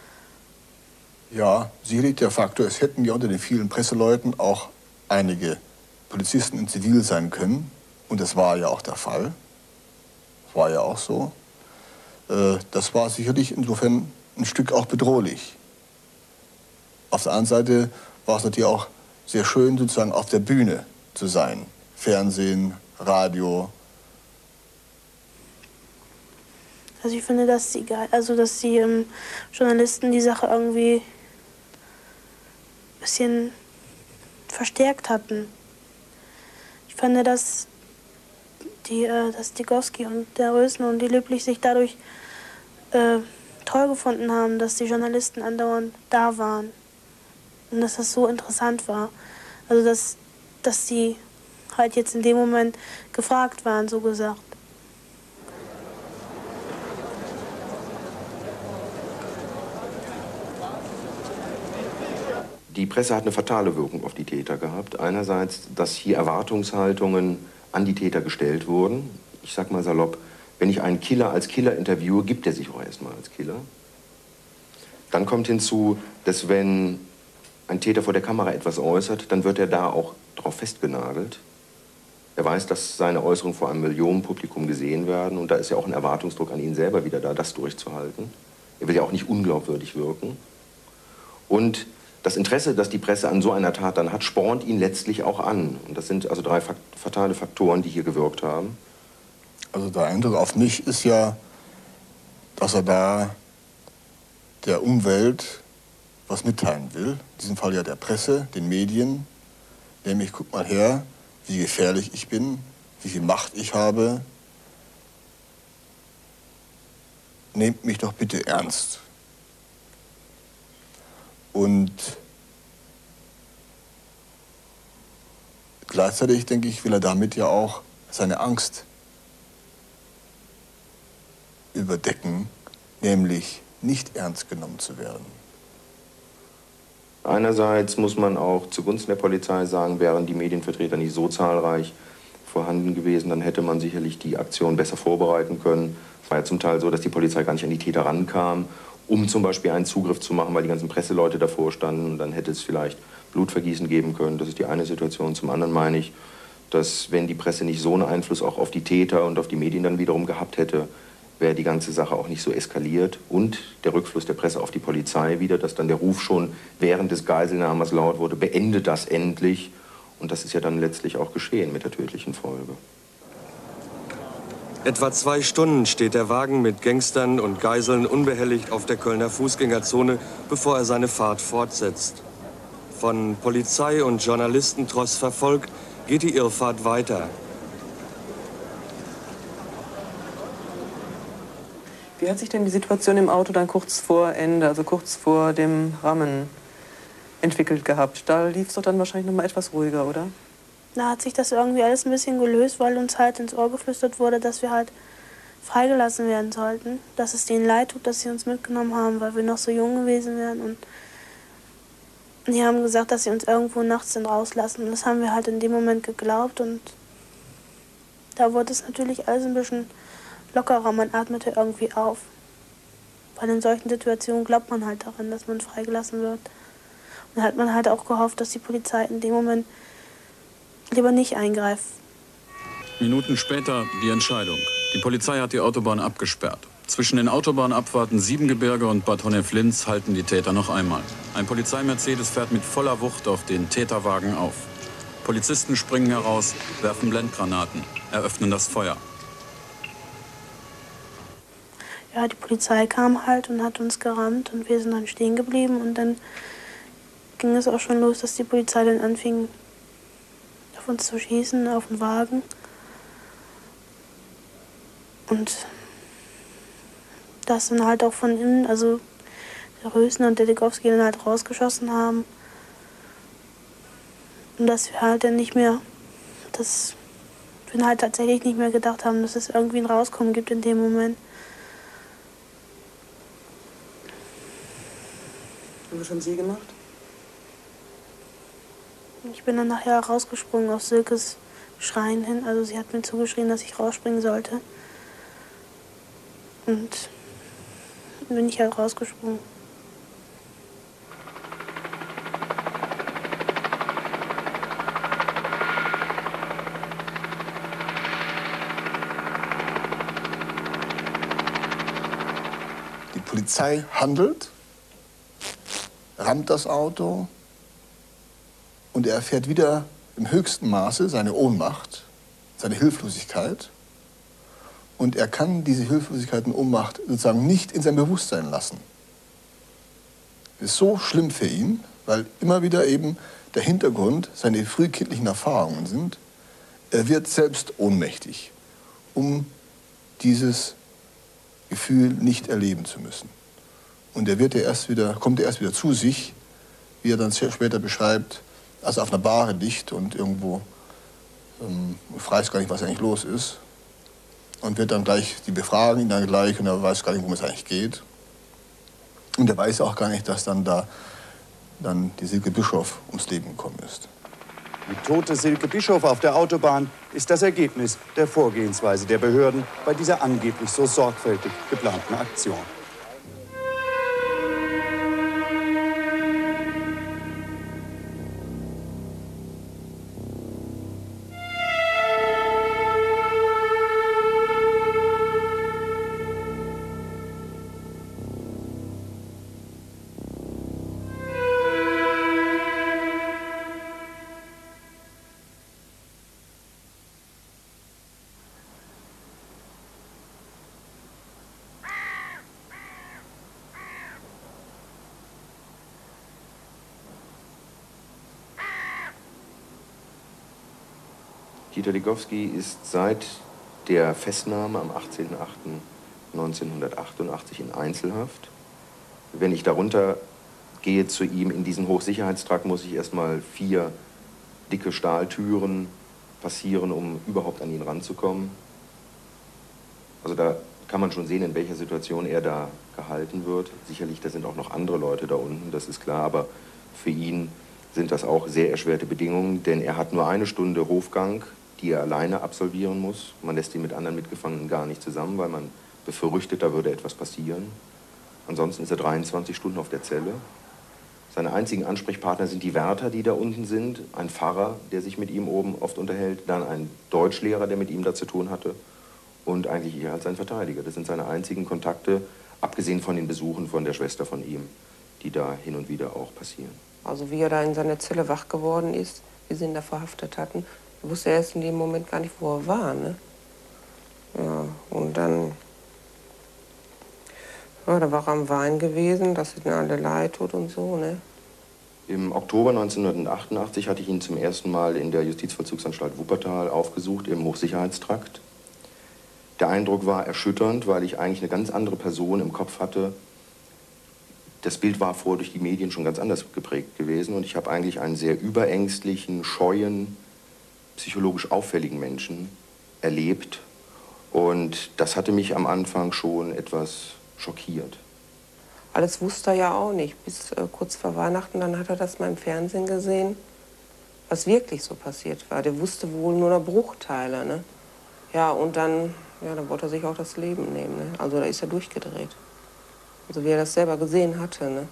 Ja, sicherlich der Faktor, es hätten ja unter den vielen Presseleuten auch einige Polizisten in Zivil sein können. Und das war ja auch der Fall. Das war ja auch so. Äh, das war sicherlich insofern ein Stück auch bedrohlich. Auf der anderen Seite war es natürlich auch sehr schön, sozusagen auf der Bühne zu sein. Fernsehen, Radio. Also ich finde, dass die, also dass die ähm, Journalisten die Sache irgendwie ein bisschen verstärkt hatten. Ich fand, dass die, äh, dass Degowski und der Rösner und die Lüblich sich dadurch äh, toll gefunden haben, dass die Journalisten andauernd da waren. Und dass das so interessant war. Also dass, dass die halt jetzt in dem Moment gefragt waren, so gesagt. Die Presse hat eine fatale Wirkung auf die Täter gehabt. Einerseits, dass hier Erwartungshaltungen an die Täter gestellt wurden. Ich sag mal salopp, wenn ich einen Killer als Killer interviewe, gibt er sich auch erstmal als Killer. Dann kommt hinzu, dass wenn ein Täter vor der Kamera etwas äußert, dann wird er da auch drauf festgenagelt. Er weiß, dass seine Äußerungen vor einem Millionenpublikum gesehen werden und da ist ja auch ein Erwartungsdruck an ihn selber wieder da, das durchzuhalten. Er will ja auch nicht unglaubwürdig wirken. Und das Interesse, das die Presse an so einer Tat dann hat, spornt ihn letztlich auch an. Und das sind also drei fatale Faktoren, die hier gewirkt haben. Also der Eindruck auf mich ist ja, dass er da der Umwelt was mitteilen will. In diesem Fall ja der Presse, den Medien. Nämlich, guck mal her, wie gefährlich ich bin, wie viel Macht ich habe. Nehmt mich doch bitte ernst. Und gleichzeitig, denke ich, will er damit ja auch seine Angst überdecken, nämlich nicht ernst genommen zu werden. Einerseits muss man auch zugunsten der Polizei sagen, wären die Medienvertreter nicht so zahlreich vorhanden gewesen, dann hätte man sicherlich die Aktion besser vorbereiten können. Es war ja zum Teil so, dass die Polizei gar nicht an die Täter rankam, um zum Beispiel einen Zugriff zu machen, weil die ganzen Presseleute davor standen. Und dann hätte es vielleicht Blutvergießen geben können. Das ist die eine Situation. Zum anderen meine ich, dass wenn die Presse nicht so einen Einfluss auch auf die Täter und auf die Medien dann wiederum gehabt hätte, wäre die ganze Sache auch nicht so eskaliert. Und der Rückfluss der Presse auf die Polizei wieder, dass dann der Ruf schon während des Geiselnahmers laut wurde, beende das endlich. Und das ist ja dann letztlich auch geschehen mit der tödlichen Folge. Etwa zwei Stunden steht der Wagen mit Gangstern und Geiseln unbehelligt auf der Kölner Fußgängerzone, bevor er seine Fahrt fortsetzt. Von Polizei und Journalistentross verfolgt, geht die Irrfahrt weiter. Wie hat sich denn die Situation im Auto dann kurz vor Ende, also kurz vor dem Rammen, entwickelt gehabt? Da lief es doch dann wahrscheinlich noch mal etwas ruhiger, oder? Da hat sich das irgendwie alles ein bisschen gelöst, weil uns halt ins Ohr geflüstert wurde, dass wir halt freigelassen werden sollten. Dass es denen leid tut, dass sie uns mitgenommen haben, weil wir noch so jung gewesen wären. Und die haben gesagt, dass sie uns irgendwo nachts dann rauslassen. Und das haben wir halt in dem Moment geglaubt. Und da wurde es natürlich alles ein bisschen lockerer. Man atmete irgendwie auf. Weil in solchen Situationen glaubt man halt daran, dass man freigelassen wird. Und da hat man halt auch gehofft, dass die Polizei in dem Moment lieber nicht eingreift. Minuten später die Entscheidung. Die Polizei hat die Autobahn abgesperrt. Zwischen den Autobahnabfahrten Siebengebirge und Bad Honnef-Linz halten die Täter noch einmal. Ein Polizeimercedes fährt mit voller Wucht auf den Täterwagen auf. Polizisten springen heraus, werfen Blendgranaten, eröffnen das Feuer. Ja, die Polizei kam halt und hat uns gerammt und wir sind dann stehen geblieben. Und dann ging es auch schon los, dass die Polizei dann anfing, auf uns zu schießen, auf den Wagen. Und das dann halt auch von innen, also der Rösner und der Degowski dann halt rausgeschossen haben. Und dass wir halt dann nicht mehr, dass wir halt tatsächlich nicht mehr gedacht haben, dass es irgendwie ein Rauskommen gibt in dem Moment. Und was haben Sie gemacht? Ich bin dann nachher rausgesprungen auf Silkes Schreien hin. Also sie hat mir zugeschrien, dass ich rausspringen sollte. Und dann bin ich halt rausgesprungen. Polizei handelt, rammt das Auto und er erfährt wieder im höchsten Maße seine Ohnmacht, seine Hilflosigkeit. Und er kann diese Hilflosigkeit und Ohnmacht sozusagen nicht in sein Bewusstsein lassen. Das ist so schlimm für ihn, weil immer wieder eben der Hintergrund seine frühkindlichen Erfahrungen sind. Er wird selbst ohnmächtig, um dieses Gefühl nicht erleben zu müssen. Und er wird ja erst wieder, kommt er erst wieder zu sich, wie er dann später beschreibt, als er auf einer Bahre liegt und irgendwo ähm, weiß gar nicht, was eigentlich los ist. Und wird dann gleich, die befragen ihn dann gleich und er weiß gar nicht, worum es eigentlich geht. Und er weiß auch gar nicht, dass dann da dann die Silke Bischof ums Leben gekommen ist. Die tote Silke Bischof auf der Autobahn ist das Ergebnis der Vorgehensweise der Behörden bei dieser angeblich so sorgfältig geplanten Aktion. Dieter Ligowski ist seit der Festnahme am achtzehnten achten neunzehnhundertachtundachtzig in Einzelhaft. Wenn ich darunter gehe zu ihm in diesen Hochsicherheitstrakt, muss ich erstmal vier dicke Stahltüren passieren, um überhaupt an ihn ranzukommen. Also da kann man schon sehen, in welcher Situation er da gehalten wird. Sicherlich, da sind auch noch andere Leute da unten, das ist klar, aber für ihn sind das auch sehr erschwerte Bedingungen, denn er hat nur eine Stunde Hofgang, die er alleine absolvieren muss. Man lässt ihn mit anderen Mitgefangenen gar nicht zusammen, weil man befürchtet, da würde etwas passieren. Ansonsten ist er dreiundzwanzig Stunden auf der Zelle. Seine einzigen Ansprechpartner sind die Wärter, die da unten sind, ein Pfarrer, der sich mit ihm oben oft unterhält, dann ein Deutschlehrer, der mit ihm da zu tun hatte und eigentlich ich als sein Verteidiger. Das sind seine einzigen Kontakte, abgesehen von den Besuchen von der Schwester von ihm, die da hin und wieder auch passieren. Also wie er da in seiner Zelle wach geworden ist, wie sie ihn da verhaftet hatten, wusste er erst in dem Moment gar nicht, wo er war, ne? Ja, und dann, ja, da war er am Wein gewesen, dass es ihnen alle leid tut und so, ne? Im Oktober neunzehnhundertachtundachtzig hatte ich ihn zum ersten Mal in der Justizvollzugsanstalt Wuppertal aufgesucht, im Hochsicherheitstrakt. Der Eindruck war erschütternd, weil ich eigentlich eine ganz andere Person im Kopf hatte. Das Bild war vorher durch die Medien schon ganz anders geprägt gewesen und ich habe eigentlich einen sehr überängstlichen, scheuen, psychologisch auffälligen Menschen erlebt und das hatte mich am Anfang schon etwas schockiert. Alles wusste er ja auch nicht, bis äh, kurz vor Weihnachten, dann hat er das mal im Fernsehen gesehen, was wirklich so passiert war. Der wusste wohl nur noch Bruchteile, ne? Ja, und dann, ja, dann wollte er sich auch das Leben nehmen, ne? Also da ist er durchgedreht. Also wie er das selber gesehen hatte, ne?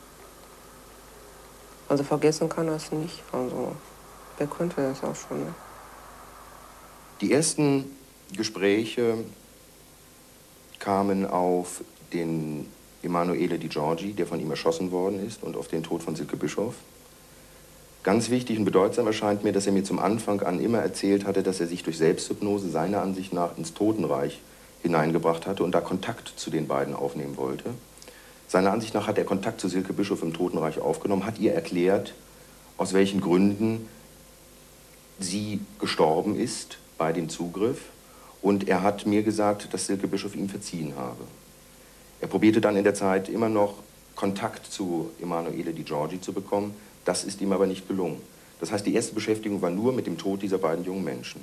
Also vergessen kann er es nicht. Also wer könnte das auch schon, ne? Die ersten Gespräche kamen auf den Emanuele Di Giorgi, der von ihm erschossen worden ist, und auf den Tod von Silke Bischof. Ganz wichtig und bedeutsam erscheint mir, dass er mir zum Anfang an immer erzählt hatte, dass er sich durch Selbsthypnose seiner Ansicht nach ins Totenreich hineingebracht hatte und da Kontakt zu den beiden aufnehmen wollte. Seiner Ansicht nach hat er Kontakt zu Silke Bischof im Totenreich aufgenommen, hat ihr erklärt, aus welchen Gründen sie gestorben ist bei dem Zugriff. Und er hat mir gesagt, dass Silke Bischof ihm verziehen habe. Er probierte dann in der Zeit immer noch Kontakt zu Emanuele Di Giorgi zu bekommen. Das ist ihm aber nicht gelungen. Das heißt, die erste Beschäftigung war nur mit dem Tod dieser beiden jungen Menschen.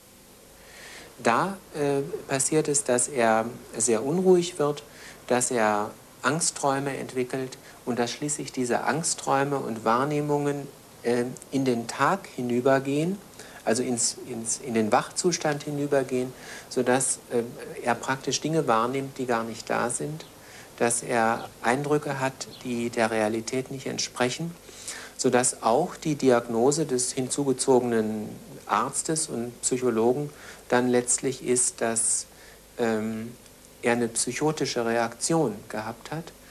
Da äh, passiert es, dass er sehr unruhig wird, dass er Angstträume entwickelt und dass schließlich diese Angstträume und Wahrnehmungen äh, in den Tag hinübergehen, also ins, ins, in den Wachzustand hinübergehen, sodass äh, er praktisch Dinge wahrnimmt, die gar nicht da sind, dass er Eindrücke hat, die der Realität nicht entsprechen, sodass auch die Diagnose des hinzugezogenen Arztes und Psychologen dann letztlich ist, dass ähm, er eine psychotische Reaktion gehabt hat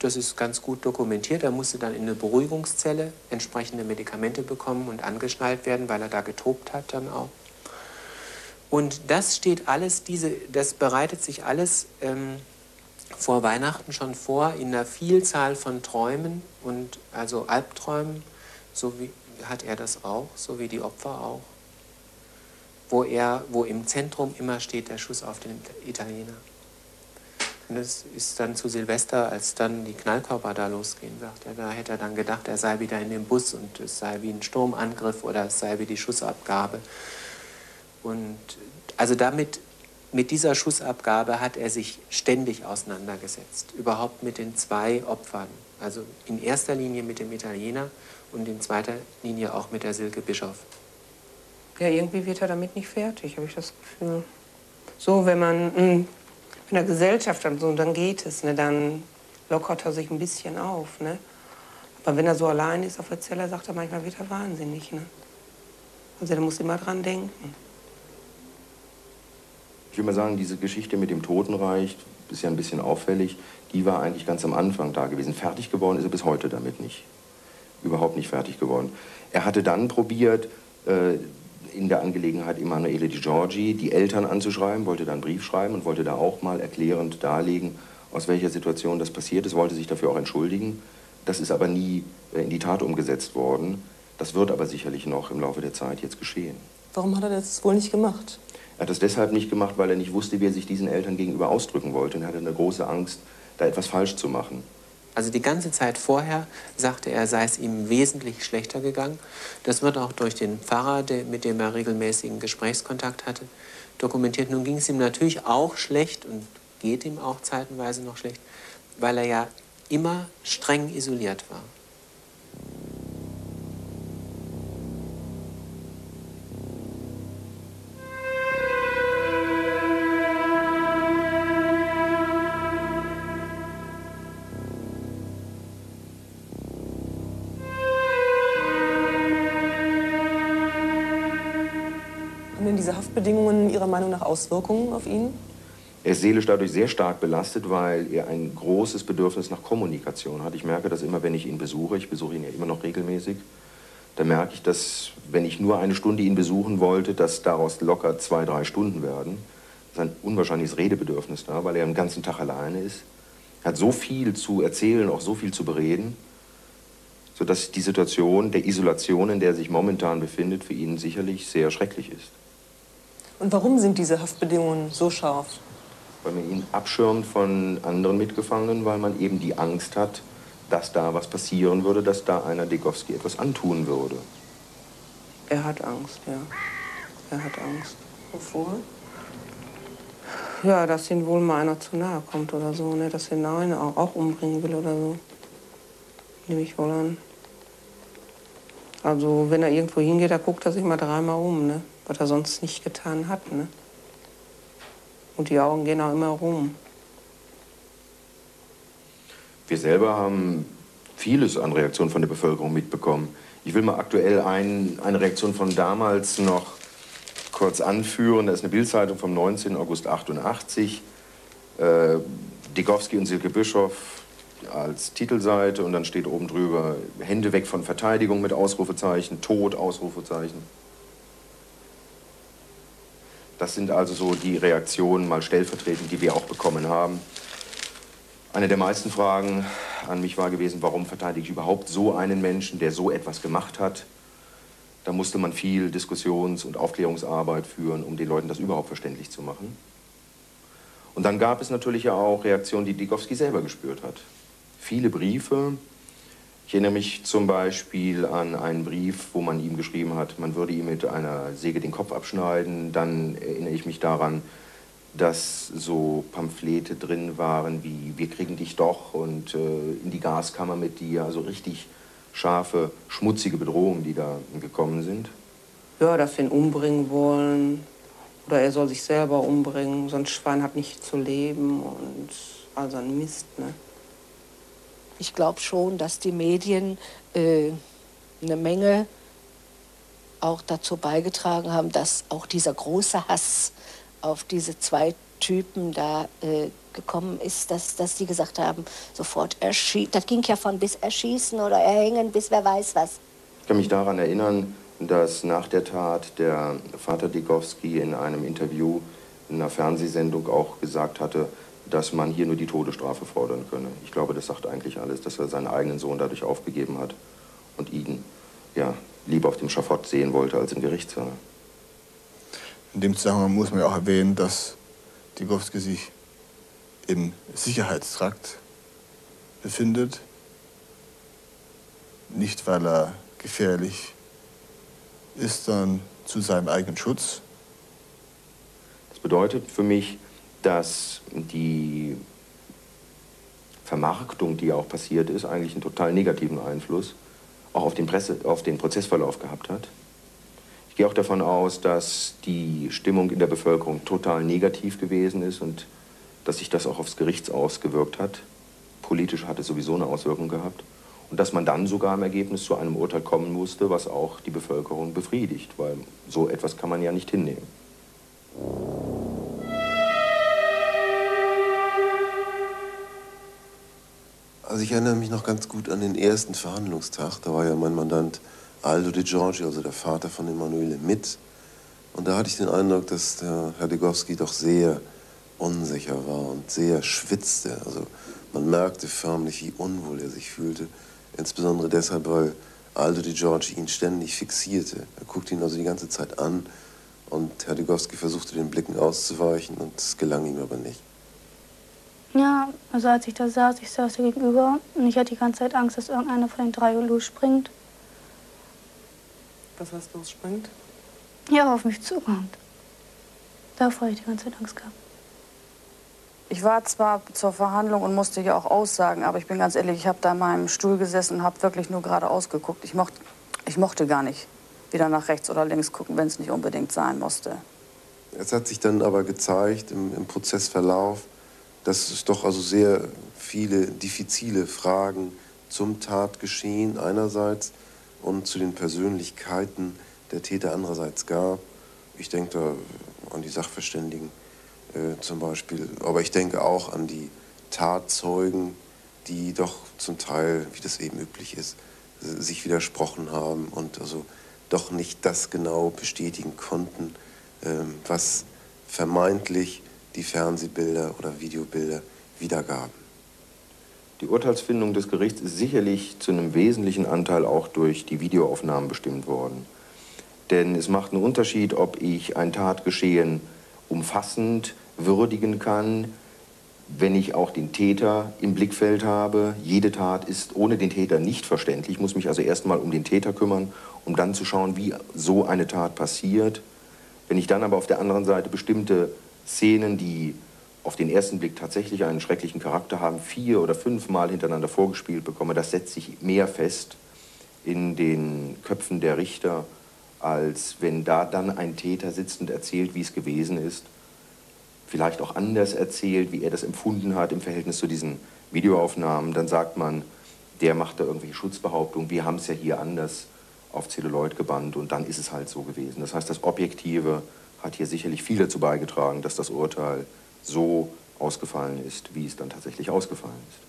das ist ganz gut dokumentiert. Er musste dann in eine Beruhigungszelle entsprechende Medikamente bekommen und angeschnallt werden, weil er da getobt hat dann auch. Und das steht alles, diese, das bereitet sich alles ähm, vor Weihnachten schon vor in einer Vielzahl von Träumen und also Albträumen, so wie hat er das auch, so wie die Opfer auch, wo er, wo im Zentrum immer steht der Schuss auf den Italiener. Und es ist dann zu Silvester, als dann die Knallkörper da losgehen, sagt er, da hätte er dann gedacht, er sei wieder in dem Bus und es sei wie ein Sturmangriff oder es sei wie die Schussabgabe. Und also damit, mit dieser Schussabgabe hat er sich ständig auseinandergesetzt, überhaupt mit den zwei Opfern. Also in erster Linie mit dem Italiener und in zweiter Linie auch mit der Silke Bischof. Ja, irgendwie wird er damit nicht fertig, habe ich das Gefühl. So, wenn man mh, in der Gesellschaft hat, so, dann geht es, ne, dann lockert er sich ein bisschen auf. Ne? Aber wenn er so allein ist auf der Zelle, sagt er manchmal, wird er wahnsinnig. Ne? Also er muss immer dran denken. Ich will mal sagen, diese Geschichte mit dem Totenreich ist ja ein bisschen auffällig. Die war eigentlich ganz am Anfang da gewesen. Fertig geworden ist er bis heute damit nicht. Überhaupt nicht fertig geworden. Er hatte dann probiert, äh, in der Angelegenheit Emanuele Di Giorgi die Eltern anzuschreiben, wollte dann einen Brief schreiben und wollte da auch mal erklärend darlegen, aus welcher Situation das passiert ist, wollte sich dafür auch entschuldigen. Das ist aber nie äh, in die Tat umgesetzt worden. Das wird aber sicherlich noch im Laufe der Zeit jetzt geschehen. Warum hat er das wohl nicht gemacht? Er hat das deshalb nicht gemacht, weil er nicht wusste, wie er sich diesen Eltern gegenüber ausdrücken wollte. Und er hatte eine große Angst, da etwas falsch zu machen. Also die ganze Zeit vorher sagte er, sei es ihm wesentlich schlechter gegangen. Das wird auch durch den Pfarrer, der, mit dem er regelmäßigen Gesprächskontakt hatte, dokumentiert. Nun ging es ihm natürlich auch schlecht und geht ihm auch zeitenweise noch schlecht, weil er ja immer streng isoliert war. Haben denn diese Haftbedingungen Ihrer Meinung nach Auswirkungen auf ihn? Er ist seelisch dadurch sehr stark belastet, weil er ein großes Bedürfnis nach Kommunikation hat. Ich merke das immer, wenn ich ihn besuche. Ich besuche ihn ja immer noch regelmäßig. Da merke ich, dass, wenn ich nur eine Stunde ihn besuchen wollte, dass daraus locker zwei, drei Stunden werden. Das ist ein unwahrscheinliches Redebedürfnis da, weil er den ganzen Tag alleine ist. Er hat so viel zu erzählen, auch so viel zu bereden, sodass die Situation der Isolation, in der er sich momentan befindet, für ihn sicherlich sehr schrecklich ist. Und warum sind diese Haftbedingungen so scharf? Weil man ihn abschirmt von anderen Mitgefangenen, weil man eben die Angst hat, dass da was passieren würde, dass da einer Degowski etwas antun würde. Er hat Angst, ja. Er hat Angst. Wovor? Ja, dass ihm wohl mal einer zu nahe kommt oder so, ne? Dass ihn einer auch, auch umbringen will oder so. Nehme ich wohl an. Also, wenn er irgendwo hingeht, da guckt er sich mal dreimal um, ne? Was er sonst nicht getan hat, ne? Und die Augen gehen auch immer rum. Wir selber haben vieles an Reaktionen von der Bevölkerung mitbekommen. Ich will mal aktuell ein, eine Reaktion von damals noch kurz anführen. Das ist eine Bildzeitung vom neunzehnten August achtundachtzig. Äh, Degowski und Silke Bischof als Titelseite und dann steht oben drüber Hände weg von Verteidigung mit Ausrufezeichen, Tod, Ausrufezeichen. Das sind also so die Reaktionen, mal stellvertretend, die wir auch bekommen haben. Eine der meisten Fragen an mich war gewesen, warum verteidige ich überhaupt so einen Menschen, der so etwas gemacht hat? Da musste man viel Diskussions- und Aufklärungsarbeit führen, um den Leuten das überhaupt verständlich zu machen. Und dann gab es natürlich ja auch Reaktionen, die Degowski selber gespürt hat. Viele Briefe. Ich erinnere mich zum Beispiel an einen Brief, wo man ihm geschrieben hat, man würde ihm mit einer Säge den Kopf abschneiden. Dann erinnere ich mich daran, dass so Pamphlete drin waren wie wir kriegen dich doch und äh, in die Gaskammer mit dir. Also richtig scharfe, schmutzige Bedrohungen, die da gekommen sind. Ja, dass wir ihn umbringen wollen. Oder er soll sich selber umbringen. So ein Schwein hat nicht zu leben und also ein Mist, ne? Ich glaube schon, dass die Medien äh, eine Menge auch dazu beigetragen haben, dass auch dieser große Hass auf diese zwei Typen da äh, gekommen ist, dass, dass die gesagt haben, sofort erschießen. Das ging ja von bis erschießen oder erhängen bis wer weiß was. Ich kann mich daran erinnern, dass nach der Tat der Vater Degowski in einem Interview in einer Fernsehsendung auch gesagt hatte, dass man hier nur die Todesstrafe fordern könne. Ich glaube, das sagt eigentlich alles, dass er seinen eigenen Sohn dadurch aufgegeben hat und ihn ja, lieber auf dem Schafott sehen wollte als im Gerichtssaal. In dem Zusammenhang muss man ja auch erwähnen, dass Degowski sich im Sicherheitstrakt befindet. Nicht, weil er gefährlich ist, sondern zu seinem eigenen Schutz. Das bedeutet für mich, dass die Vermarktung, die auch passiert ist, eigentlich einen total negativen Einfluss auch auf den, Presse, auf den Prozessverlauf gehabt hat. Ich gehe auch davon aus, dass die Stimmung in der Bevölkerung total negativ gewesen ist und dass sich das auch aufs Gericht ausgewirkt hat. Politisch hat es sowieso eine Auswirkung gehabt. Und dass man dann sogar im Ergebnis zu einem Urteil kommen musste, was auch die Bevölkerung befriedigt, weil so etwas kann man ja nicht hinnehmen. Also ich erinnere mich noch ganz gut an den ersten Verhandlungstag. Da war ja mein Mandant Aldo De Giorgi, also der Vater von Emanuele, mit. Und da hatte ich den Eindruck, dass der Herr Degowski doch sehr unsicher war und sehr schwitzte. Also man merkte förmlich, wie unwohl er sich fühlte. Insbesondere deshalb, weil Aldo De Giorgi ihn ständig fixierte. Er guckte ihn also die ganze Zeit an und Herr Degowski versuchte, den Blicken auszuweichen und es gelang ihm aber nicht. Ja, also als ich da saß, ich saß da gegenüber und ich hatte die ganze Zeit Angst, dass irgendeiner von den drei losspringt. Was heißt losspringt? Ja, auf mich zukommt. Davor habe ich die ganze Zeit Angst gehabt. Ich war zwar zur Verhandlung und musste ja auch aussagen, aber ich bin ganz ehrlich, ich habe da in meinem Stuhl gesessen und habe wirklich nur geradeaus geguckt. Ich mochte, ich mochte gar nicht wieder nach rechts oder links gucken, wenn es nicht unbedingt sein musste. Es hat sich dann aber gezeigt im, im Prozessverlauf, dass es doch also sehr viele diffizile Fragen zum Tatgeschehen einerseits und zu den Persönlichkeiten der Täter andererseits gab. Ich denke da an die Sachverständigen äh, zum Beispiel, aber ich denke auch an die Tatzeugen, die doch zum Teil, wie das eben üblich ist, sich widersprochen haben und also doch nicht das genau bestätigen konnten, äh, was vermeintlich die Fernsehbilder oder Videobilder wiedergaben. Die Urteilsfindung des Gerichts ist sicherlich zu einem wesentlichen Anteil auch durch die Videoaufnahmen bestimmt worden. Denn es macht einen Unterschied, ob ich ein Tatgeschehen umfassend würdigen kann, wenn ich auch den Täter im Blickfeld habe. Jede Tat ist ohne den Täter nicht verständlich. Ich muss mich also erstmal um den Täter kümmern, um dann zu schauen, wie so eine Tat passiert. Wenn ich dann aber auf der anderen Seite bestimmte Szenen, die auf den ersten Blick tatsächlich einen schrecklichen Charakter haben, vier oder fünfmal hintereinander vorgespielt bekomme, das setzt sich mehr fest in den Köpfen der Richter, als wenn da dann ein Täter sitzt und erzählt, wie es gewesen ist. Vielleicht auch anders erzählt, wie er das empfunden hat im Verhältnis zu diesen Videoaufnahmen. Dann sagt man, der macht da irgendwelche Schutzbehauptungen, wir haben es ja hier anders auf Zelluloid gebannt und dann ist es halt so gewesen. Das heißt, das Objektive hat hier sicherlich viel dazu beigetragen, dass das Urteil so ausgefallen ist, wie es dann tatsächlich ausgefallen ist.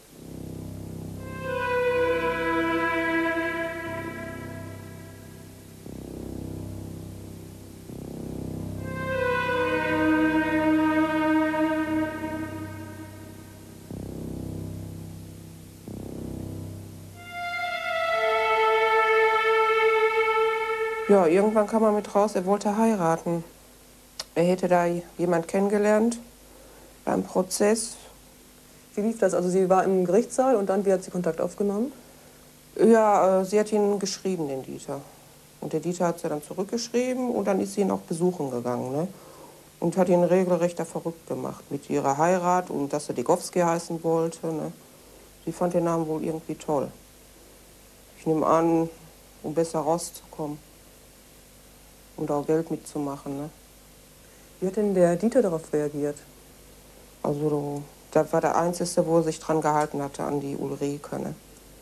Ja, irgendwann kam er mit raus, er wollte heiraten. Er hätte da jemand kennengelernt beim Prozess. Wie lief das? Also sie war im Gerichtssaal und dann, wie hat sie Kontakt aufgenommen? Ja, äh, sie hat ihn geschrieben, den Dieter. Und der Dieter hat sie dann zurückgeschrieben und dann ist sie ihn auch besuchen gegangen. Ne? Und hat ihn regelrecht da verrückt gemacht mit ihrer Heirat und dass er Degowski heißen wollte. Ne? Sie fand den Namen wohl irgendwie toll. Ich nehme an, um besser rauszukommen. Um da auch Geld mitzumachen. Ne? Wie hat denn der Dieter darauf reagiert? Also, das war der Einzige, wo er sich dran gehalten hatte, an die Ulrike. Ne?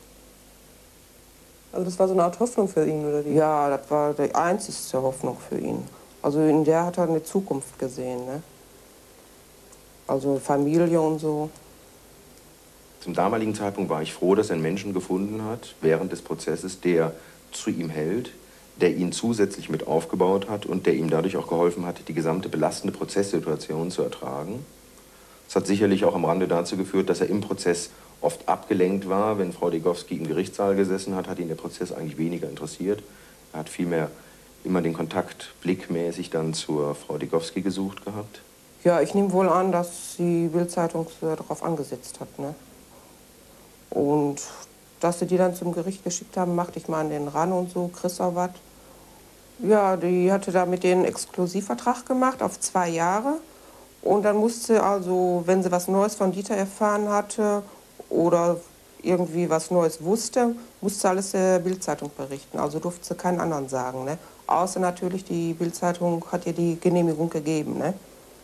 Also das war so eine Art Hoffnung für ihn, oder wie? Ja, das war die einzigste Hoffnung für ihn. Also in der hat er eine Zukunft gesehen. Ne? Also Familie und so. Zum damaligen Zeitpunkt war ich froh, dass er einen Menschen gefunden hat, während des Prozesses, der zu ihm hält, der ihn zusätzlich mit aufgebaut hat und der ihm dadurch auch geholfen hat, die gesamte belastende Prozesssituation zu ertragen. Das hat sicherlich auch am Rande dazu geführt, dass er im Prozess oft abgelenkt war. Wenn Frau Degowski im Gerichtssaal gesessen hat, hat ihn der Prozess eigentlich weniger interessiert. Er hat vielmehr immer den Kontakt blickmäßig dann zur Frau Degowski gesucht gehabt. Ja, ich nehme wohl an, dass die Bild-Zeitung darauf angesetzt hat, ne? Und dass sie die dann zum Gericht geschickt haben, machte ich mal an den ran und so, Chris auch was. Ja, die hatte da mit denen einen Exklusivvertrag gemacht auf zwei Jahre. Und dann musste also, wenn sie was Neues von Dieter erfahren hatte oder irgendwie was Neues wusste, musste alles der Bild-Zeitung berichten. Also durfte sie keinen anderen sagen, ne? Außer natürlich, die Bild-Zeitung hat ihr die Genehmigung gegeben, ne?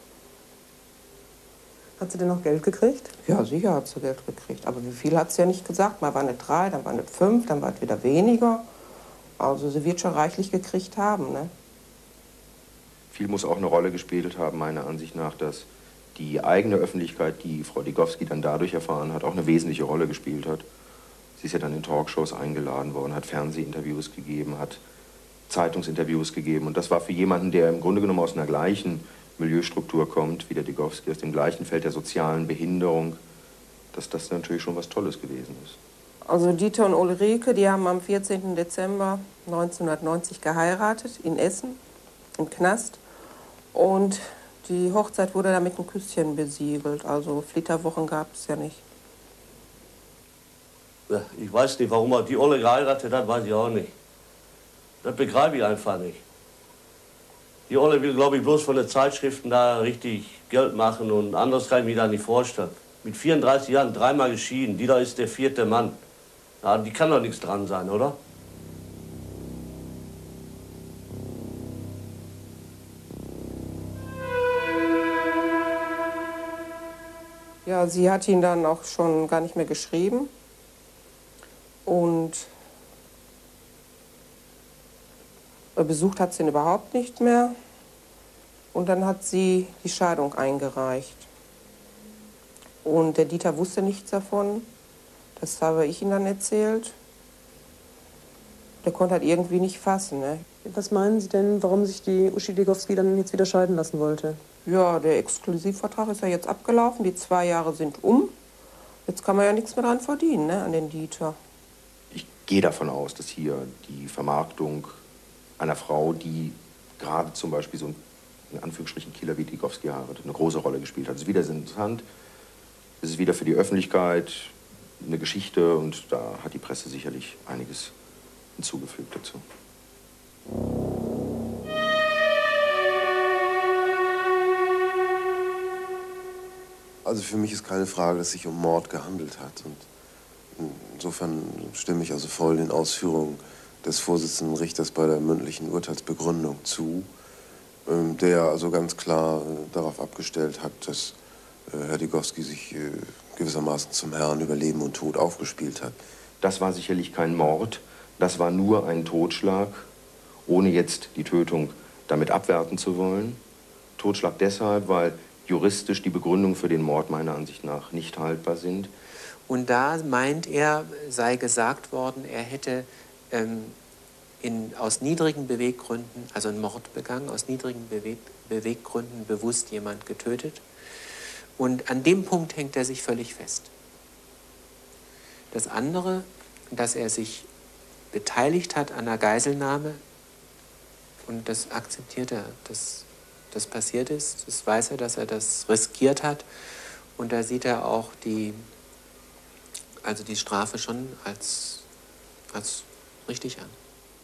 Hat sie denn noch Geld gekriegt? Ja, sicher hat sie Geld gekriegt. Aber wie viel hat sie ja nicht gesagt. Mal waren es drei, dann waren es fünf, dann war es wieder weniger. Also sie wird schon reichlich gekriegt haben, ne? Viel muss auch eine Rolle gespielt haben, meiner Ansicht nach, dass die eigene Öffentlichkeit, die Frau Degowski dann dadurch erfahren hat, auch eine wesentliche Rolle gespielt hat. Sie ist ja dann in Talkshows eingeladen worden, hat Fernsehinterviews gegeben, hat Zeitungsinterviews gegeben. Und das war für jemanden, der im Grunde genommen aus einer gleichen Milieustruktur kommt, wie der Degowski, aus dem gleichen Feld der sozialen Behinderung, dass das natürlich schon was Tolles gewesen ist. Also Dieter und Ulrike, die haben am vierzehnten Dezember neunzehnhundertneunzig geheiratet in Essen, im Knast. Und die Hochzeit wurde dann mit einem Küsschen besiegelt. Also Flitterwochen gab es ja nicht. Ja, ich weiß nicht, warum er die Olle geheiratet hat, weiß ich auch nicht. Das begreife ich einfach nicht. Die Olle will, glaube ich, bloß von den Zeitschriften da richtig Geld machen und anders kann ich mir da nicht vorstellen. Mit vierunddreißig Jahren dreimal geschieden, die da ist der vierte Mann. Ja, die kann doch nichts dran sein, oder? Ja, sie hat ihn dann auch schon gar nicht mehr geschrieben. Und besucht hat sie ihn überhaupt nicht mehr. Und dann hat sie die Scheidung eingereicht. Und der Dieter wusste nichts davon. Das habe ich ihm dann erzählt. Der konnte halt irgendwie nicht fassen, ne? Was meinen Sie denn, warum sich die Uschi Degowski dann jetzt wieder scheiden lassen wollte? Ja, der Exklusivvertrag ist ja jetzt abgelaufen, die zwei Jahre sind um. Jetzt kann man ja nichts mehr dran verdienen, ne, an den Dieter. Ich gehe davon aus, dass hier die Vermarktung einer Frau, die gerade zum Beispiel so ein, in Anführungsstrichen, Killer wie Degowski heiratet, eine große Rolle gespielt hat. Es ist wieder interessant, es ist wieder für die Öffentlichkeit eine Geschichte und da hat die Presse sicherlich einiges hinzugefügt dazu. Also für mich ist keine Frage, dass es sich um Mord gehandelt hat. Und insofern stimme ich also voll den Ausführungen des Vorsitzenden Richters bei der mündlichen Urteilsbegründung zu, der also ganz klar darauf abgestellt hat, dass Herr Degowski sich gewissermaßen zum Herrn über Leben und Tod aufgespielt hat. Das war sicherlich kein Mord, das war nur ein Totschlag, ohne jetzt die Tötung damit abwerten zu wollen. Totschlag deshalb, weil juristisch die Begründungen für den Mord meiner Ansicht nach nicht haltbar sind. Und da meint er, sei gesagt worden, er hätte ähm, in, aus niedrigen Beweggründen, also einen Mord begangen, aus niedrigen Beweg Beweggründen bewusst jemand getötet. Und an dem Punkt hängt er sich völlig fest. Das andere, dass er sich beteiligt hat an der Geiselnahme, und das akzeptiert er, dass das passiert ist, das weiß er, dass er das riskiert hat. Und da sieht er auch die, also die Strafe schon als, als richtig an.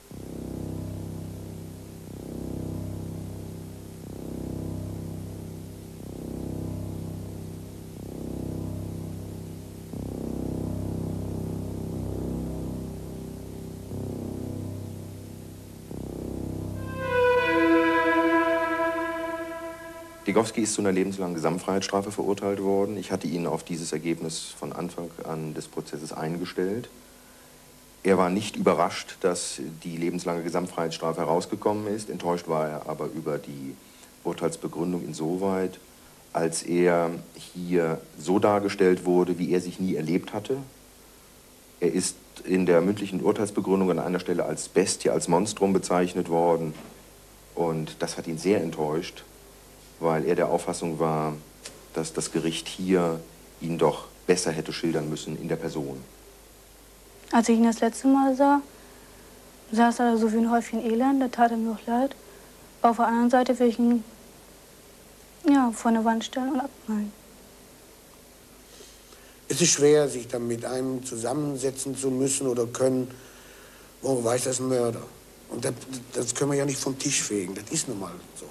Degowski ist zu einer lebenslangen Gesamtfreiheitsstrafe verurteilt worden. Ich hatte ihn auf dieses Ergebnis von Anfang an des Prozesses eingestellt. Er war nicht überrascht, dass die lebenslange Gesamtfreiheitsstrafe herausgekommen ist. Enttäuscht war er aber über die Urteilsbegründung insoweit, als er hier so dargestellt wurde, wie er sich nie erlebt hatte. Er ist in der mündlichen Urteilsbegründung an einer Stelle als Bestie, als Monstrum bezeichnet worden. Und das hat ihn sehr enttäuscht, weil er der Auffassung war, dass das Gericht hier ihn doch besser hätte schildern müssen in der Person. Als ich ihn das letzte Mal sah, saß er da so wie ein Häufchen Elend, da tat er mir auch leid. Auf der anderen Seite will ich ihn ja, vor eine Wand stellen und abmalen. Es ist schwer, sich dann mit einem zusammensetzen zu müssen oder können, wo weiß das ein Mörder. Und das, das können wir ja nicht vom Tisch fegen, das ist nun mal so.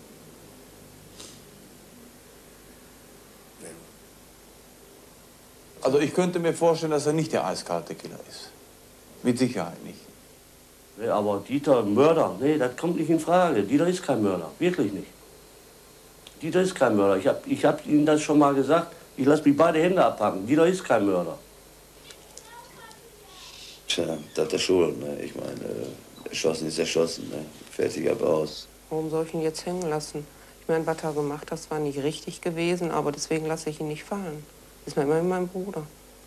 Also ich könnte mir vorstellen, dass er nicht der eiskalte Killer ist. Mit Sicherheit nicht. Nee, aber Dieter, Mörder, nee, das kommt nicht in Frage. Dieter ist kein Mörder, wirklich nicht. Dieter ist kein Mörder. Ich habe ich hab Ihnen das schon mal gesagt. Ich lasse mich beide Hände abpacken. Dieter ist kein Mörder. Tja, das hat er schon. Ne? Ich meine, erschossen ist erschossen. Ne? Fertig ab aus. Warum soll ich ihn jetzt hängen lassen? Ich meine, was er gemacht hat, das war nicht richtig gewesen, aber deswegen lasse ich ihn nicht fallen. Ist mir immer wie mein Bruder.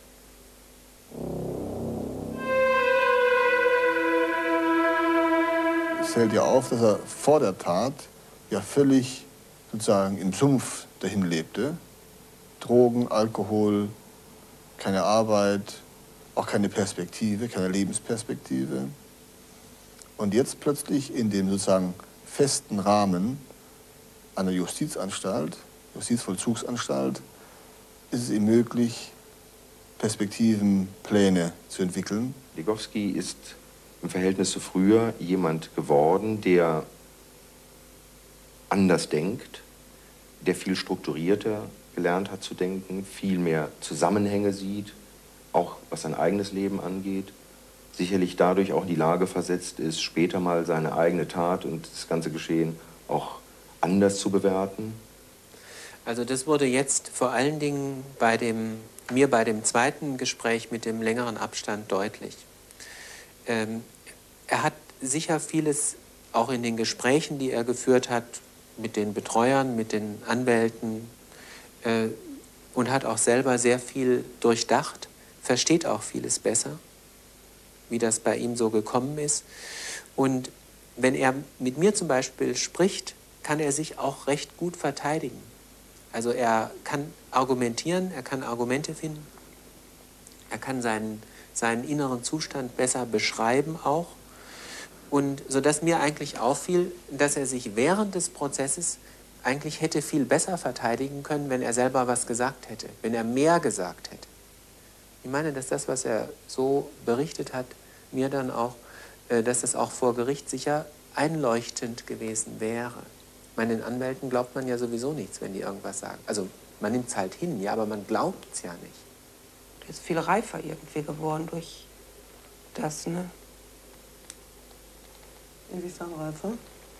Es fällt ja auf, dass er vor der Tat ja völlig sozusagen im Sumpf dahin lebte. Drogen, Alkohol, keine Arbeit, auch keine Perspektive, keine Lebensperspektive. Und jetzt plötzlich in dem sozusagen festen Rahmen einer Justizanstalt, Justizvollzugsanstalt, ist es ihm möglich, Perspektiven, Pläne zu entwickeln. Legowski ist im Verhältnis zu früher jemand geworden, der anders denkt, der viel strukturierter gelernt hat zu denken, viel mehr Zusammenhänge sieht, auch was sein eigenes Leben angeht, sicherlich dadurch auch in die Lage versetzt ist, später mal seine eigene Tat und das ganze Geschehen auch anders zu bewerten. Also das wurde jetzt vor allen Dingen bei dem, mir bei dem zweiten Gespräch mit dem längeren Abstand deutlich. Ähm, er hat sicher vieles auch in den Gesprächen, die er geführt hat, mit den Betreuern, mit den Anwälten äh, und hat auch selber sehr viel durchdacht, versteht auch vieles besser, wie das bei ihm so gekommen ist. Und wenn er mit mir zum Beispiel spricht, kann er sich auch recht gut verteidigen. Also er kann argumentieren, er kann Argumente finden, er kann seinen, seinen inneren Zustand besser beschreiben auch. Und sodass mir eigentlich auffiel, dass er sich während des Prozesses eigentlich hätte viel besser verteidigen können, wenn er selber was gesagt hätte, wenn er mehr gesagt hätte. Ich meine, dass das, was er so berichtet hat, mir dann auch, dass das auch vor Gericht sicher einleuchtend gewesen wäre. Meinen Anwälten glaubt man ja sowieso nichts, wenn die irgendwas sagen. Also man nimmt es halt hin, ja, aber man glaubt es ja nicht. Der ist viel reifer irgendwie geworden durch das, ne? Inwiefern reifer?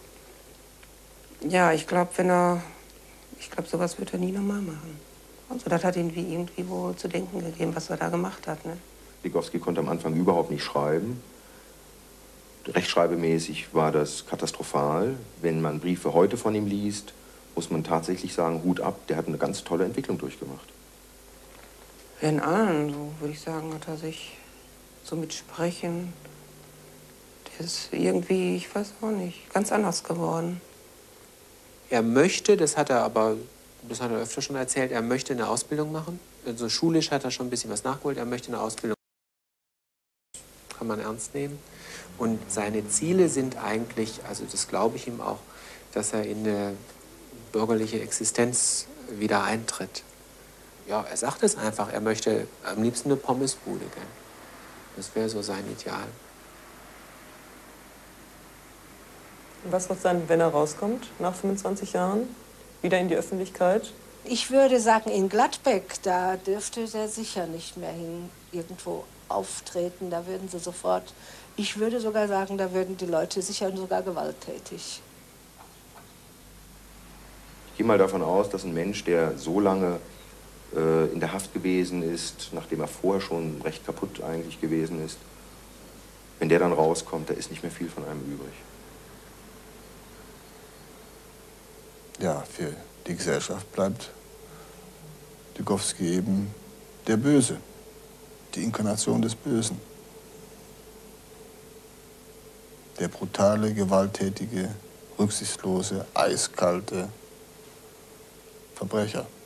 Ja, ich glaube, wenn er, ich glaube, sowas wird er nie nochmal machen. Also das hat ihm wie irgendwie wohl zu denken gegeben, was er da gemacht hat, ne? Legowski konnte am Anfang überhaupt nicht schreiben. Rechtschreibemäßig war das katastrophal. Wenn man Briefe heute von ihm liest, muss man tatsächlich sagen, Hut ab, der hat eine ganz tolle Entwicklung durchgemacht. In allen, so würde ich sagen, hat er sich so mit Sprechen, der ist irgendwie, ich weiß auch nicht, ganz anders geworden. Er möchte, das hat er aber, das hat er öfter schon erzählt, er möchte eine Ausbildung machen. Also schulisch hat er schon ein bisschen was nachgeholt, er möchte eine Ausbildung. Kann man ernst nehmen. Und seine Ziele sind eigentlich, also das glaube ich ihm auch, dass er in eine bürgerliche Existenz wieder eintritt. Ja, er sagt es einfach, er möchte am liebsten eine Pommesbude, gell? Das wäre so sein Ideal. Was wird sein, wenn er rauskommt, nach fünfundzwanzig Jahren, wieder in die Öffentlichkeit? Ich würde sagen, in Gladbeck, da dürfte der sicher nicht mehr hin, irgendwo auftreten. Da würden sie sofort, ich würde sogar sagen, da würden die Leute sicher sogar gewalttätig. Ich gehe mal davon aus, dass ein Mensch, der so lange äh, in der Haft gewesen ist, nachdem er vorher schon recht kaputt eigentlich gewesen ist, wenn der dann rauskommt, da ist nicht mehr viel von einem übrig. Ja, für die Gesellschaft bleibt Dykowski eben der Böse, die Inkarnation des Bösen. Der brutale, gewalttätige, rücksichtslose, eiskalte Verbrecher.